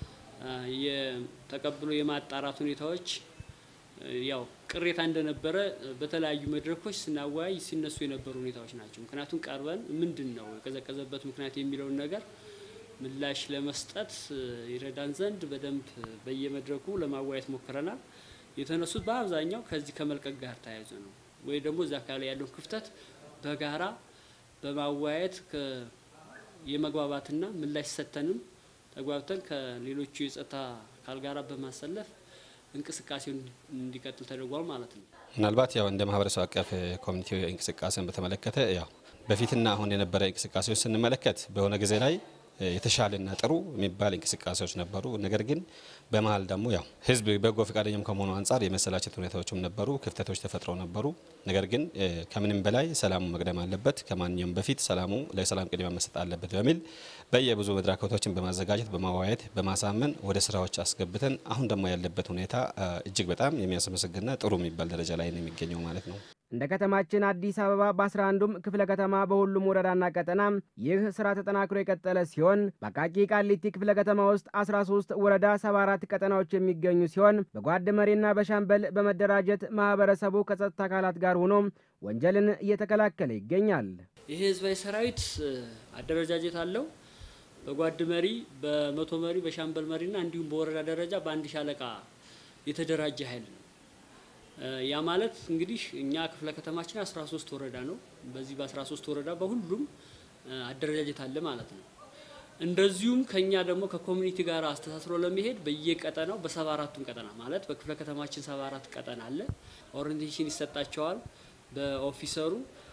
Speaker 20: የተቀብሎ የማጣራት ሁኔታዎች ያው ቅሬታ እንደነበረ በተለያዩ መድረኮች ስናወያይ ሲነሱ የነበሩ ሁኔታዎች ናቸው። ምክንያቱም ቀርበን ምንድነው የቀዘቀዘበት ምክንያት የሚለውን ነገር ምላሽ ለመስጠት ይረዳን ዘንድ በደንብ በየመድረኩ ለማወያየት ሞክረናል። የተነሱት በአብዛኛው ከዚህ ከመልቀቅ ጋር ተያይዞ ነው ወይ ደግሞ እዛ አካባቢ ያለው ክፍተት በጋራ በማወያየት የመግባባትና ምላሽ ሰተንም ተግባብተን ከሌሎቹ የጸጥታ አካል ጋራ በማሰለፍ እንቅስቃሴው እንዲቀጥል ተደርጓል ማለት ነው።
Speaker 21: ምናልባት ያው እንደ ማህበረሰብ አቀፍ ኮሚኒቲ እንቅስቃሴን በተመለከተ ያው በፊትና አሁን የነበረ እንቅስቃሴዎች ስንመለከት በሆነ ጊዜ ላይ የተሻለና ጥሩ የሚባል እንቅስቃሴዎች ነበሩ። ነገር ግን በመሃል ደግሞ ያው ህዝብ በጎ ፈቃደኛም ከመሆኑ አንፃር የመሰላቸት ሁኔታዎችም ነበሩ፣ ክፍተቶች ተፈጥረው ነበሩ። ነገር ግን ከምንም በላይ ሰላሙ መቅደም አለበት፣ ከማንኛውም በፊት ሰላሙ ለሰላም ቅድሚያ መስጠት አለበት በሚል በየብዙ መድረኮችን በማዘጋጀት በማዋየት በማሳመን ወደ ስራዎች አስገብተን አሁን ደግሞ ያለበት ሁኔታ እጅግ በጣም የሚያስመሰግንና ጥሩ የሚባል ደረጃ ላይ ነው የሚገኘው ማለት ነው።
Speaker 7: እንደ ከተማችን አዲስ አበባ በ11ዱም ክፍለ ከተማ በሁሉም ወረዳና ቀጠና ይህ ስራ ተጠናክሮ የቀጠለ ሲሆን በአቃቂ ቃሊቲ ክፍለ ከተማ ውስጥ 13 ወረዳ 74 ቀጠናዎች የሚገኙ ሲሆን በጓድ መሪና በሻምበል በመደራጀት ማህበረሰቡ ከጸጥታ አካላት ጋር ሆኖ ወንጀልን እየተከላከለ ይገኛል።
Speaker 20: ይሄ ህዝባዊ ሰራዊት አደረጃጀት አለው። በጓድ መሪ፣ በመቶ መሪ፣ በሻምበል መሪና እንዲሁም በወረዳ ደረጃ በአንድ ሻለቃ የተደራጀ ኃይል ነው። ያ ማለት እንግዲህ እኛ ክፍለ ከተማችን 13 ወረዳ ነው። በዚህ በ13 ወረዳ በሁሉም አደረጃጀት አለ ማለት ነው። እንደዚሁም ከኛ ደግሞ ከኮሚኒቲ ጋር አስተሳስሮ ለመሄድ በየቀጠናው በ74ቱም ቀጠና ማለት በክፍለ ከተማችን 74 ቀጠና አለ። ኦሪንቴሽን ይሰጣቸዋል በኦፊሰሩ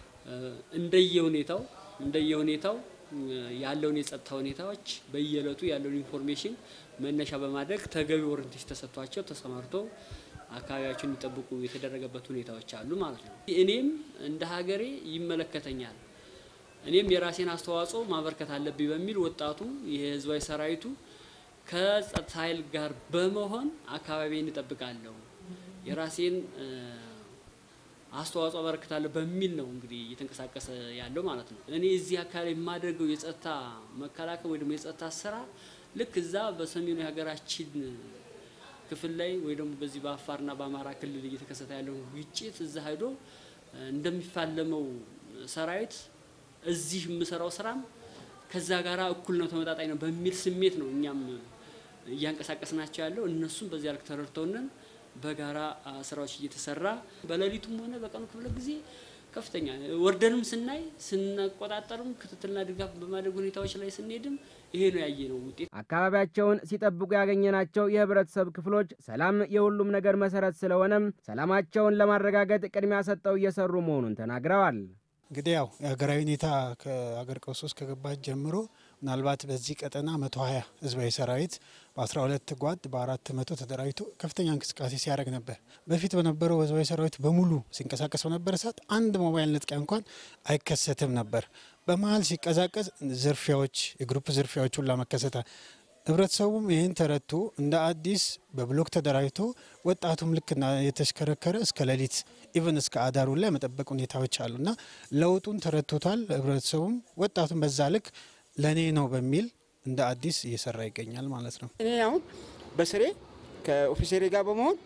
Speaker 20: እንደየሁኔታው ያለውን የጸጥታ ሁኔታዎች በየለቱ ያለውን ኢንፎርሜሽን መነሻ በማድረግ ተገቢ ኦሪንቴሽን ተሰጥቷቸው ተሰማርቶ አካባቢያችን እንዲጠብቁ የተደረገበት ሁኔታዎች አሉ ማለት ነው። እኔም እንደ ሀገሬ ይመለከተኛል፣ እኔም የራሴን አስተዋጽኦ ማበርከት አለብኝ በሚል ወጣቱ የህዝባዊ ሰራዊቱ ከጸጥታ ኃይል ጋር በመሆን አካባቢን እንጠብቃለሁ፣ የራሴን አስተዋጽኦ አበረክታለሁ በሚል ነው እንግዲህ እየተንቀሳቀሰ ያለው ማለት ነው። እኔ እዚህ አካባቢ የማደርገው የጸጥታ መከላከል ወይ ደግሞ የጸጥታ ስራ ልክ እዛ በሰሜኑ የሀገራችን ክፍል ላይ ወይ ደግሞ በዚህ በአፋርና በአማራ ክልል እየተከሰተ ያለው ግጭት እዛ ሄዶ እንደሚፋለመው ሰራዊት እዚህ የምሰራው ስራም ከዛ ጋራ እኩል ነው ተመጣጣኝ ነው በሚል ስሜት ነው እኛም እያንቀሳቀስናቸው ያለው። እነሱም በዚያ ልክ ተረድተውነን በጋራ ስራዎች እየተሰራ በሌሊቱም ሆነ በቀኑ ክፍለ ጊዜ ከፍተኛ ወርደንም ስናይ ስንቆጣጠርም ክትትልና ድጋፍ በማድረግ ሁኔታዎች ላይ ስንሄድም ይሄ ነው ያየነው ውጤት።
Speaker 7: አካባቢያቸውን ሲጠብቁ ያገኘናቸው የህብረተሰብ ክፍሎች ሰላም የሁሉም ነገር መሰረት ስለሆነም ሰላማቸውን ለማረጋገጥ ቅድሚያ ሰጠው እየሰሩ መሆኑን ተናግረዋል።
Speaker 9: እንግዲህ ያው የሀገራዊ ሁኔታ ከሀገር ቀውስ ውስጥ ከገባች ጀምሮ ምናልባት በዚህ ቀጠና 120 ህዝባዊ ሰራዊት በ12 ጓድ በ400 ተደራጅቶ ከፍተኛ እንቅስቃሴ ሲያደርግ ነበር። በፊት በነበረው ህዝባዊ ሰራዊት በሙሉ ሲንቀሳቀስ በነበረ ሰዓት አንድ ሞባይል ንጥቂያ እንኳን አይከሰትም ነበር። በመሀል ሲቀዛቀዝ ዝርፊያዎች፣ የግሩፕ ዝርፊያዎች ሁላ መከሰታ። ህብረተሰቡም ይህን ተረድቶ እንደ አዲስ በብሎክ ተደራጅቶ ወጣቱም ልክና የተሽከረከረ እስከ ሌሊት ኢቨን እስከ አዳሩ ላይ መጠበቅ ሁኔታዎች አሉና ለውጡን ተረድቶታል። ህብረተሰቡም ወጣቱን በዛ ልክ ለኔ ነው በሚል እንደ አዲስ እየሰራ ይገኛል ማለት ነው።
Speaker 2: እኔ አሁን በስሬ ከኦፊሰሬ ጋር በመሆን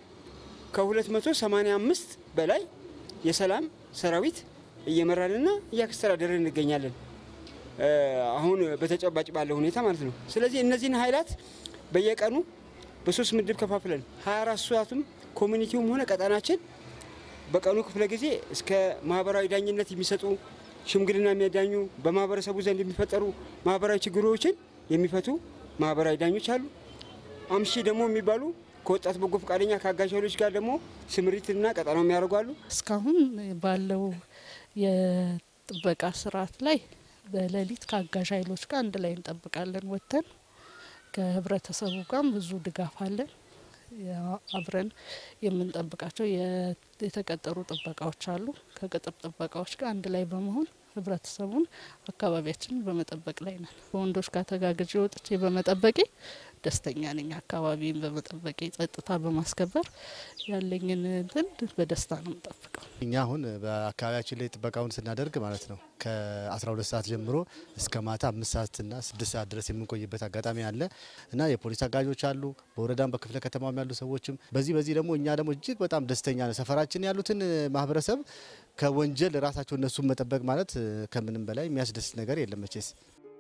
Speaker 2: ከ285 በላይ የሰላም ሰራዊት እየመራንና እያስተዳደርን እንገኛለን። አሁን በተጨባጭ ባለው ሁኔታ ማለት ነው። ስለዚህ እነዚህን ኃይላት በየቀኑ በ3 ምድብ ከፋፍለን 24 ሰዓቱም ኮሚኒቲውም ሆነ ቀጣናችን በቀኑ ክፍለ ጊዜ እስከ ማህበራዊ ዳኝነት የሚሰጡ ሽምግልና የሚያዳኙ በማህበረሰቡ ዘንድ የሚፈጠሩ ማህበራዊ ችግሮችን የሚፈቱ ማህበራዊ ዳኞች አሉ። አምሺ ደግሞ የሚባሉ ከወጣት በጎ ፈቃደኛ ከአጋዥ ኃይሎች ጋር ደግሞ ስምሪትና ቀጠናው የሚያደርጓሉ።
Speaker 3: እስካሁን ባለው የጥበቃ ስርዓት ላይ በሌሊት ከአጋዥ ኃይሎች ጋር አንድ ላይ እንጠብቃለን። ወተን ከህብረተሰቡ ጋር ብዙ ድጋፍ አለን። አብረን የምንጠብቃቸው የተቀጠሩ ጥበቃዎች አሉ። ከቅጥር ጥበቃዎች ጋር አንድ ላይ በመሆን ህብረተሰቡን አካባቢያችንን በመጠበቅ ላይ ነን። በወንዶች ጋር ተጋግዤ ወጥቼ በመጠበቄ ደስተኛ ነኝ። አካባቢን በመጠበቄ ጸጥታ በማስከበር ያለኝን እንትን በደስታ ነው የምጠብቀው።
Speaker 22: እኛ አሁን በአካባቢያችን ላይ ጥበቃውን ስናደርግ ማለት ነው ከ12 ሰዓት ጀምሮ እስከ ማታ 5 ሰዓትና 6 ሰዓት ድረስ የምንቆይበት አጋጣሚ አለ እና የፖሊስ አጋዦች አሉ፣ በወረዳም በክፍለ ከተማም ያሉ ሰዎችም በዚህ ደግሞ እኛ ደግሞ እጅግ በጣም ደስተኛ ነን። ሰፈራችን ያሉትን ማህበረሰብ ከወንጀል ራሳቸው እነሱን መጠበቅ ማለት ከምንም በላይ የሚያስደስት ነገር የለም መቼስ።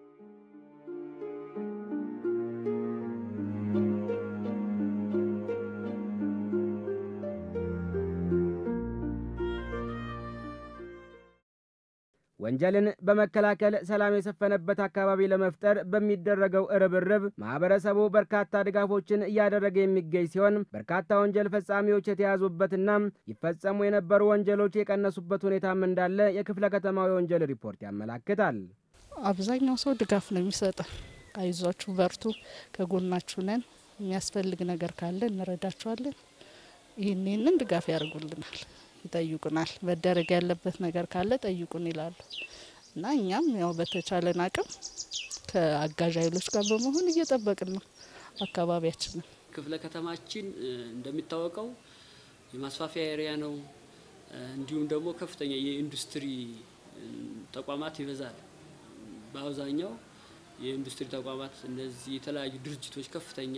Speaker 7: ወንጀልን በመከላከል ሰላም የሰፈነበት አካባቢ ለመፍጠር በሚደረገው ርብርብ ማህበረሰቡ በርካታ ድጋፎችን እያደረገ የሚገኝ ሲሆን በርካታ ወንጀል ፈጻሚዎች የተያዙበትና ይፈጸሙ የነበሩ ወንጀሎች የቀነሱበት ሁኔታም እንዳለ የክፍለ ከተማው የወንጀል ሪፖርት ያመለክታል።
Speaker 3: አብዛኛው ሰው ድጋፍ ነው የሚሰጠው። አይዟችሁ፣ በርቱ፣ ከጎናችሁ ነን፣ የሚያስፈልግ ነገር ካለ እንረዳችኋለን። ይህንን ድጋፍ ያደርጉልናል፣ ይጠይቁናል። መደረግ ያለበት ነገር ካለ ጠይቁን ይላሉ እና እኛም ያው በተቻለን አቅም ከአጋዥ ኃይሎች ጋር በመሆን እየጠበቅን ነው አካባቢያችንን።
Speaker 20: ክፍለ ከተማችን እንደሚታወቀው የማስፋፊያ ኤሪያ ነው። እንዲሁም ደግሞ ከፍተኛ የኢንዱስትሪ ተቋማት ይበዛል። በአብዛኛው የኢንዱስትሪ ተቋማት እነዚህ የተለያዩ ድርጅቶች ከፍተኛ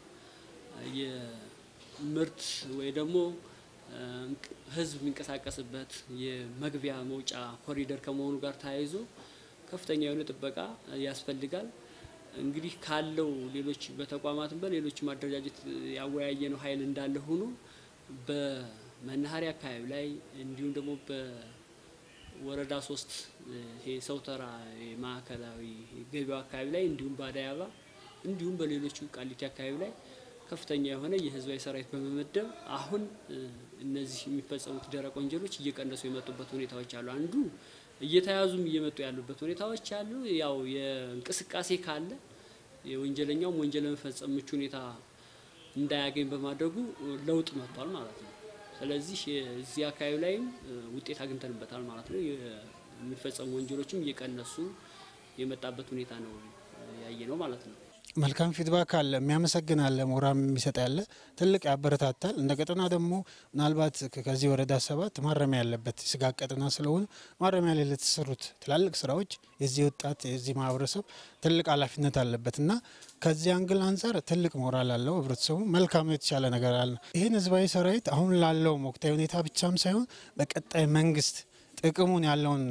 Speaker 20: የምርት ወይ ደግሞ ህዝብ የሚንቀሳቀስበት የመግቢያ መውጫ ኮሪደር ከመሆኑ ጋር ተያይዞ ከፍተኛ የሆነ ጥበቃ ያስፈልጋል። እንግዲህ ካለው ሌሎች በተቋማትም በሌሎች ማደረጃጀት ያወያየ ነው ኃይል እንዳለ ሆኖ በመናኸሪያ አካባቢ ላይ እንዲሁም ደግሞ በወረዳ 3 ይሄ ሰውተራ ማዕከላዊ ገቢው አካባቢ ላይ እንዲሁም በአዲስ አበባ እንዲሁም በሌሎች ቃሊቲ አካባቢ ላይ ከፍተኛ የሆነ የህዝባዊ ሰራዊት በመመደብ አሁን እነዚህ የሚፈጸሙት ደረቅ ወንጀሎች እየቀነሱ የመጡበት ሁኔታዎች አሉ። አንዱ እየተያዙም እየመጡ ያሉበት ሁኔታዎች አሉ። ያው የእንቅስቃሴ ካለ የወንጀለኛውም ወንጀል ለመፈጸም ምቹ ሁኔታ እንዳያገኝ በማድረጉ ለውጥ መጥቷል ማለት ነው። ስለዚህ እዚህ አካባቢ ላይም ውጤት አግኝተንበታል ማለት ነው። የሚፈጸሙ ወንጀሎችም እየቀነሱ የመጣበት ሁኔታ ነው ያየ ነው ማለት ነው።
Speaker 9: መልካም ፊድባክ አለ፣ የሚያመሰግን አለ፣ ሞራም የሚሰጥ ያለ ትልቅ ያበረታታል። እንደ ቀጠና ደግሞ ምናልባት ከዚህ ወረዳ 7 ማረሚያ ያለበት ስጋት ቀጠና ስለሆነ ማረሚያ ላይ ለተሰሩት ትላልቅ ስራዎች የዚህ ወጣት የዚህ ማህበረሰብ ትልቅ ኃላፊነት አለበት እና ከዚህ አንግል አንጻር ትልቅ ሞራል አለው ህብረተሰቡ። መልካም የተሻለ ነገር አለ። ይህን ህዝባዊ ሰራዊት አሁን ላለው ወቅታዊ ሁኔታ ብቻም ሳይሆን በቀጣይ መንግስት ጥቅሙን ያለውን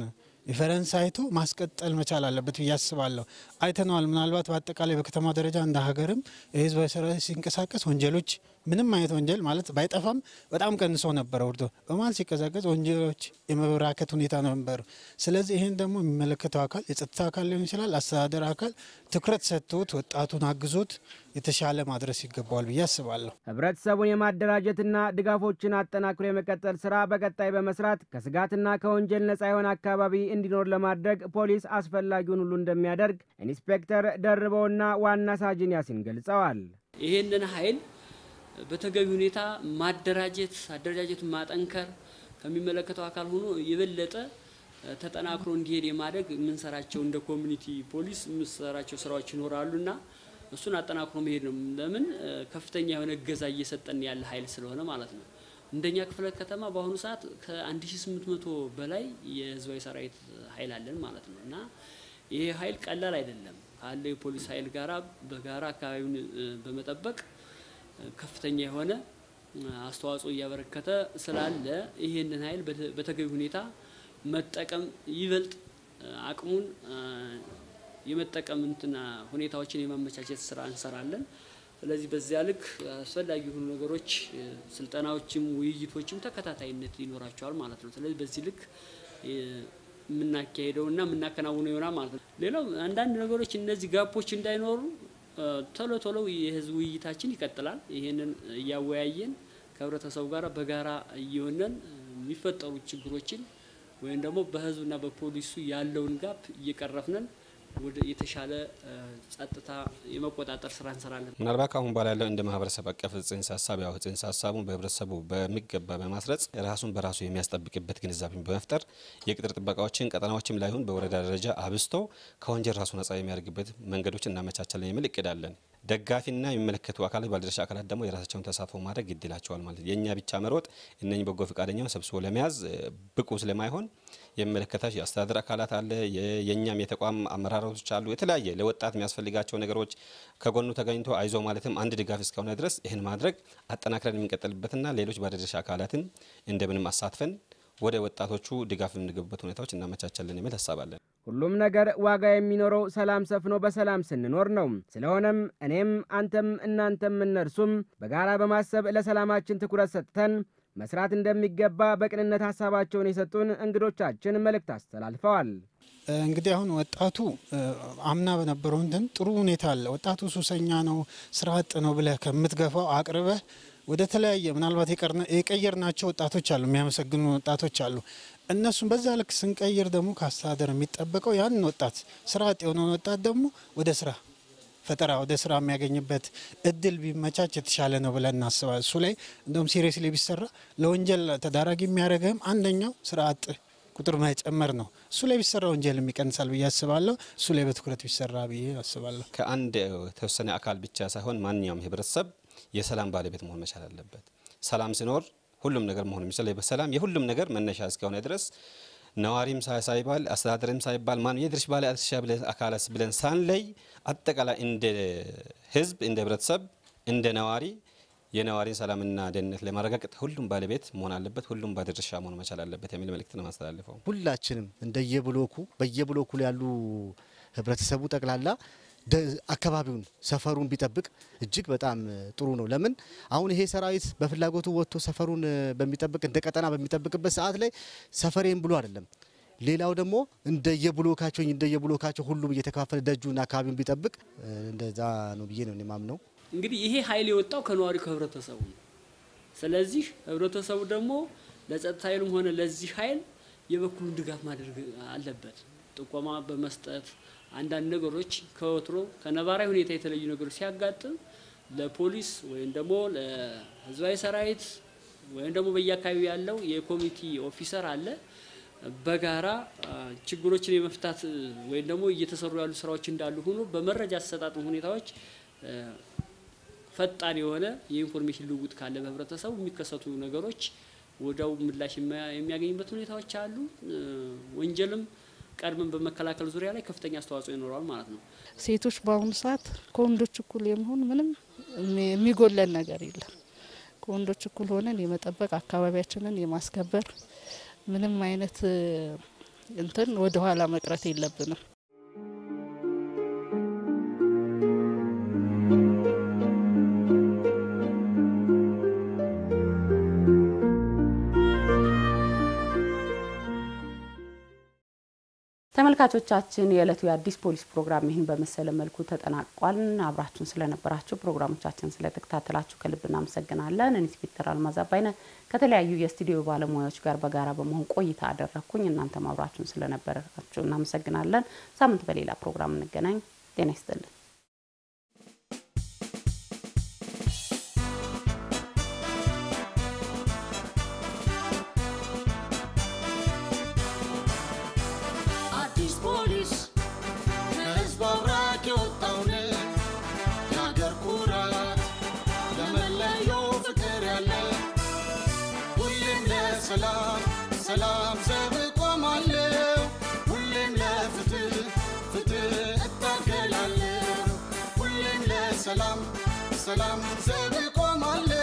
Speaker 9: ሪፈረንስ አይቶ ማስቀጠል መቻል አለበት ብዬ አስባለሁ። አይተነዋል። ምናልባት በአጠቃላይ በከተማ ደረጃ እንደ ሀገርም የህዝባዊ ሰራዊት ሲንቀሳቀስ ወንጀሎች ምንም አይነት ወንጀል ማለት ባይጠፋም በጣም ቀንሶ ነበር። ወርዶ በማል ሲቀዛቀዝ ወንጀሎች የመበራከት ሁኔታ ነበር። ስለዚህ ይህን ደግሞ የሚመለከተው አካል የጸጥታ አካል ሊሆን ይችላል፣ አስተዳደር አካል ትኩረት ሰጥቶት ወጣቱን አግዞት የተሻለ ማድረስ ይገባዋል ብዬ አስባለሁ።
Speaker 7: ህብረተሰቡን የማደራጀትና ድጋፎችን አጠናክሮ የመቀጠል ስራ በቀጣይ በመስራት ከስጋትና ከወንጀል ነጻ የሆነ አካባቢ እንዲኖር ለማድረግ ፖሊስ አስፈላጊውን ሁሉ እንደሚያደርግ ኢንስፔክተር ደርበውና ዋና ሳጅን ያሲን ገልጸዋል።
Speaker 20: ይሄንን ኃይል በተገቢ ሁኔታ ማደራጀት፣ አደረጃጀቱን ማጠንከር ከሚመለከተው አካል ሆኖ የበለጠ ተጠናክሮ እንዲሄድ የማድረግ የምንሰራቸው እንደ ኮሚኒቲ ፖሊስ የምንሰራቸው ስራዎች ይኖራሉና እሱን አጠናክሮ መሄድ ነው። ለምን ከፍተኛ የሆነ እገዛ እየሰጠን ያለ ኃይል ስለሆነ ማለት ነው። እንደኛ ክፍለ ከተማ በአሁኑ ሰዓት ከ1800 በላይ የህዝባዊ ሰራዊት ኃይል አለን ማለት ነው እና ይሄ ኃይል ቀላል አይደለም። ካለው የፖሊስ ኃይል ጋራ በጋራ አካባቢውን በመጠበቅ ከፍተኛ የሆነ አስተዋጽኦ እያበረከተ ስላለ ይሄንን ኃይል በተገቢ ሁኔታ መጠቀም ይበልጥ አቅሙን የመጠቀም ሁኔታዎችን የማመቻቸት ስራ እንሰራለን። ስለዚህ በዚያ ልክ አስፈላጊ የሆኑ ነገሮች ስልጠናዎችም ውይይቶችም ተከታታይነት ይኖራቸዋል ማለት ነው። ስለዚህ በዚህ ልክ የምናካሄደውና የምናከናውነው ይሆናል ማለት ነው። ሌላው አንዳንድ ነገሮች እነዚህ ጋፖች እንዳይኖሩ ቶሎ የህዝብ ውይይታችን ይቀጥላል። ይሄንን እያወያየን ከህብረተሰቡ ጋር በጋራ እየሆነን የሚፈጠሩ ችግሮችን ወይም ደግሞ በህዝብና በፖሊሱ ያለውን ጋፕ እየቀረፍነን ወደ የተሻለ ጸጥታ የመቆጣጠር ስራ እንሰራለን።
Speaker 21: ምናልባት አሁን ባላ ያለው እንደ ማህበረሰብ አቀፍ ጽንሰ ሀሳብ ያው ጽንሰ ሀሳቡን በህብረተሰቡ በሚገባ በማስረጽ ራሱን በራሱ የሚያስጠብቅበት ግንዛቤን በመፍጠር የቅጥር ጥበቃዎችን ቀጠናዎችም ላይ ይሁን በወረዳ ደረጃ አብስቶ ከወንጀል ራሱ ነጻ የሚያደርግበት መንገዶችን እናመቻቻለን የሚል እቅድ አለን። ደጋፊና የሚመለከቱ አካላት ባለድርሻ አካላት ደግሞ የራሳቸውን ተሳትፎ ማድረግ ይድላቸዋል ማለት ነው። የኛ ብቻ መሮጥ እነኚህ በጎ ፈቃደኛውን ሰብስቦ ለመያዝ ብቁ ስለማይሆን የሚመለከታቸው የአስተዳደር አካላት አለ፣ የኛም የተቋም አመራሮች አሉ። የተለያየ ለወጣት የሚያስፈልጋቸው ነገሮች ከጎኑ ተገኝቶ አይዞ ማለትም አንድ ድጋፍ እስከሆነ ድረስ ይህን ማድረግ አጠናክረን የምንቀጥልበትና ሌሎች ባለድርሻ አካላትን እንደምንም አሳትፈን ወደ ወጣቶቹ ድጋፍ የምንገቡበት ሁኔታዎች እናመቻቻለን የሚል ሀሳብ አለን።
Speaker 7: ሁሉም ነገር ዋጋ የሚኖረው ሰላም ሰፍኖ በሰላም ስንኖር ነው። ስለሆነም እኔም አንተም እናንተም እነርሱም በጋራ በማሰብ ለሰላማችን ትኩረት ሰጥተን መስራት እንደሚገባ በቅንነት ሀሳባቸውን የሰጡን እንግዶቻችን መልእክት አስተላልፈዋል።
Speaker 9: እንግዲህ አሁን ወጣቱ አምና በነበረው ጥሩ ሁኔታ አለ። ወጣቱ ሱሰኛ ነው፣ ስራ አጥ ነው ብለህ ከምትገፋው አቅርበህ ወደ ተለያየ ምናልባት የቀየርናቸው ወጣቶች አሉ፣ የሚያመሰግኑ ወጣቶች አሉ። እነሱም በዛ ልክ ስንቀይር ደግሞ ከአስተዳደር የሚጠበቀው ያን ወጣት ስራ አጥ የሆነውን ወጣት ደግሞ ወደ ስራ ፈጠራ ወደ ስራ የሚያገኝበት እድል ቢመቻች የተሻለ ነው ብለን እናስባለን። እሱ ላይ እንደውም ሲሪየስሊ ቢሰራ ለወንጀል ተዳራጊ የሚያደርግህም አንደኛው ስራ አጥ ቁጥር መጨመር ነው። እሱ ላይ ቢሰራ ወንጀል የሚቀንሳል ብዬ አስባለሁ። እሱ ላይ በትኩረት ቢሰራ ብዬ አስባለሁ።
Speaker 21: ከአንድ የተወሰነ አካል ብቻ ሳይሆን ማንኛውም ህብረተሰብ የሰላም ባለቤት መሆን መቻል አለበት። ሰላም ሲኖር ሁሉም ነገር መሆን የሚችል በሰላም የሁሉም ነገር መነሻ እስከሆነ ድረስ ነዋሪም ሳይባል አስተዳደርም ሳይባል ማን የድርሻ ባለ አድርሻ አካላት ብለን ሳንለይ አጠቃላይ እንደ ህዝብ እንደ ህብረተሰብ እንደ ነዋሪ የነዋሪን ሰላምና ደህንነት ለማረጋገጥ ሁሉም ባለቤት መሆን አለበት፣ ሁሉም ባለድርሻ መሆን መቻል አለበት የሚል መልእክት ነው ማስተላለፈው።
Speaker 22: ሁላችንም እንደየብሎኩ በየብሎኩ ያሉ ህብረተሰቡ ጠቅላላ አካባቢውን ሰፈሩን ቢጠብቅ እጅግ በጣም ጥሩ ነው። ለምን አሁን ይሄ ሰራዊት በፍላጎቱ ወጥቶ ሰፈሩን በሚጠብቅ እንደ ቀጠና በሚጠብቅበት ሰዓት ላይ ሰፈሬን ብሎ አይደለም። ሌላው ደግሞ እንደየብሎካቸው ሁሉም እየተከፋፈለ ደጁና አካባቢውን ቢጠብቅ እንደዛ ነው ብዬ ነው የማምነው።
Speaker 20: እንግዲህ ይሄ ኃይል የወጣው ከነዋሪው ከህብረተሰቡ ነው። ስለዚህ ህብረተሰቡ ደግሞ ለጸጥታ ኃይሉም ሆነ ለዚህ ኃይል የበኩሉን ድጋፍ ማድረግ አለበት። ጥቆማ በመስጠት አንዳንድ ነገሮች ከወትሮ ከነባራዊ ሁኔታ የተለዩ ነገሮች ሲያጋጥም ለፖሊስ ወይም ደግሞ ለህዝባዊ ሰራዊት ወይም ደግሞ በየአካባቢው ያለው የኮሚኒቲ ኦፊሰር አለ በጋራ ችግሮችን የመፍታት ወይም ደግሞ እየተሰሩ ያሉ ስራዎች እንዳሉ ሆኖ በመረጃ አሰጣጥ ሁኔታዎች ፈጣን የሆነ የኢንፎርሜሽን ልውውጥ ካለ በህብረተሰቡ የሚከሰቱ ነገሮች ወዲያው ምላሽ የሚያገኙበት ሁኔታዎች አሉ። ወንጀልም ቀድመን በመከላከል ዙሪያ ላይ ከፍተኛ አስተዋጽኦ ይኖራል ማለት ነው።
Speaker 3: ሴቶች በአሁኑ ሰዓት ከወንዶች እኩል የመሆን ምንም የሚጎለን ነገር የለም። ከወንዶች እኩል ሆነን የመጠበቅ አካባቢያችንን የማስከበር ምንም አይነት እንትን ወደ ኋላ መቅረት የለብንም።
Speaker 8: ተመልካቾቻችን የዕለቱ የአዲስ ፖሊስ ፕሮግራም ይህን በመሰለ መልኩ ተጠናቋል። አብራችሁን ስለነበራችሁ ፕሮግራሞቻችን ስለተከታተላችሁ ከልብ እናመሰግናለን። ኢንስፔክተር አልማዝ አባይነ ከተለያዩ የስቱዲዮ ባለሙያዎች ጋር በጋራ በመሆን ቆይታ አደረኩኝ። እናንተም አብራችሁን ስለነበራችሁ እናመሰግናለን። ሳምንት በሌላ ፕሮግራም እንገናኝ። ጤና ይስጥልን።
Speaker 19: ሰላም ዘብቆማለሁ ሁሌም ለፍትህ እታገላለሁ ሁሌም ለሰላም ዘብቆማለሁ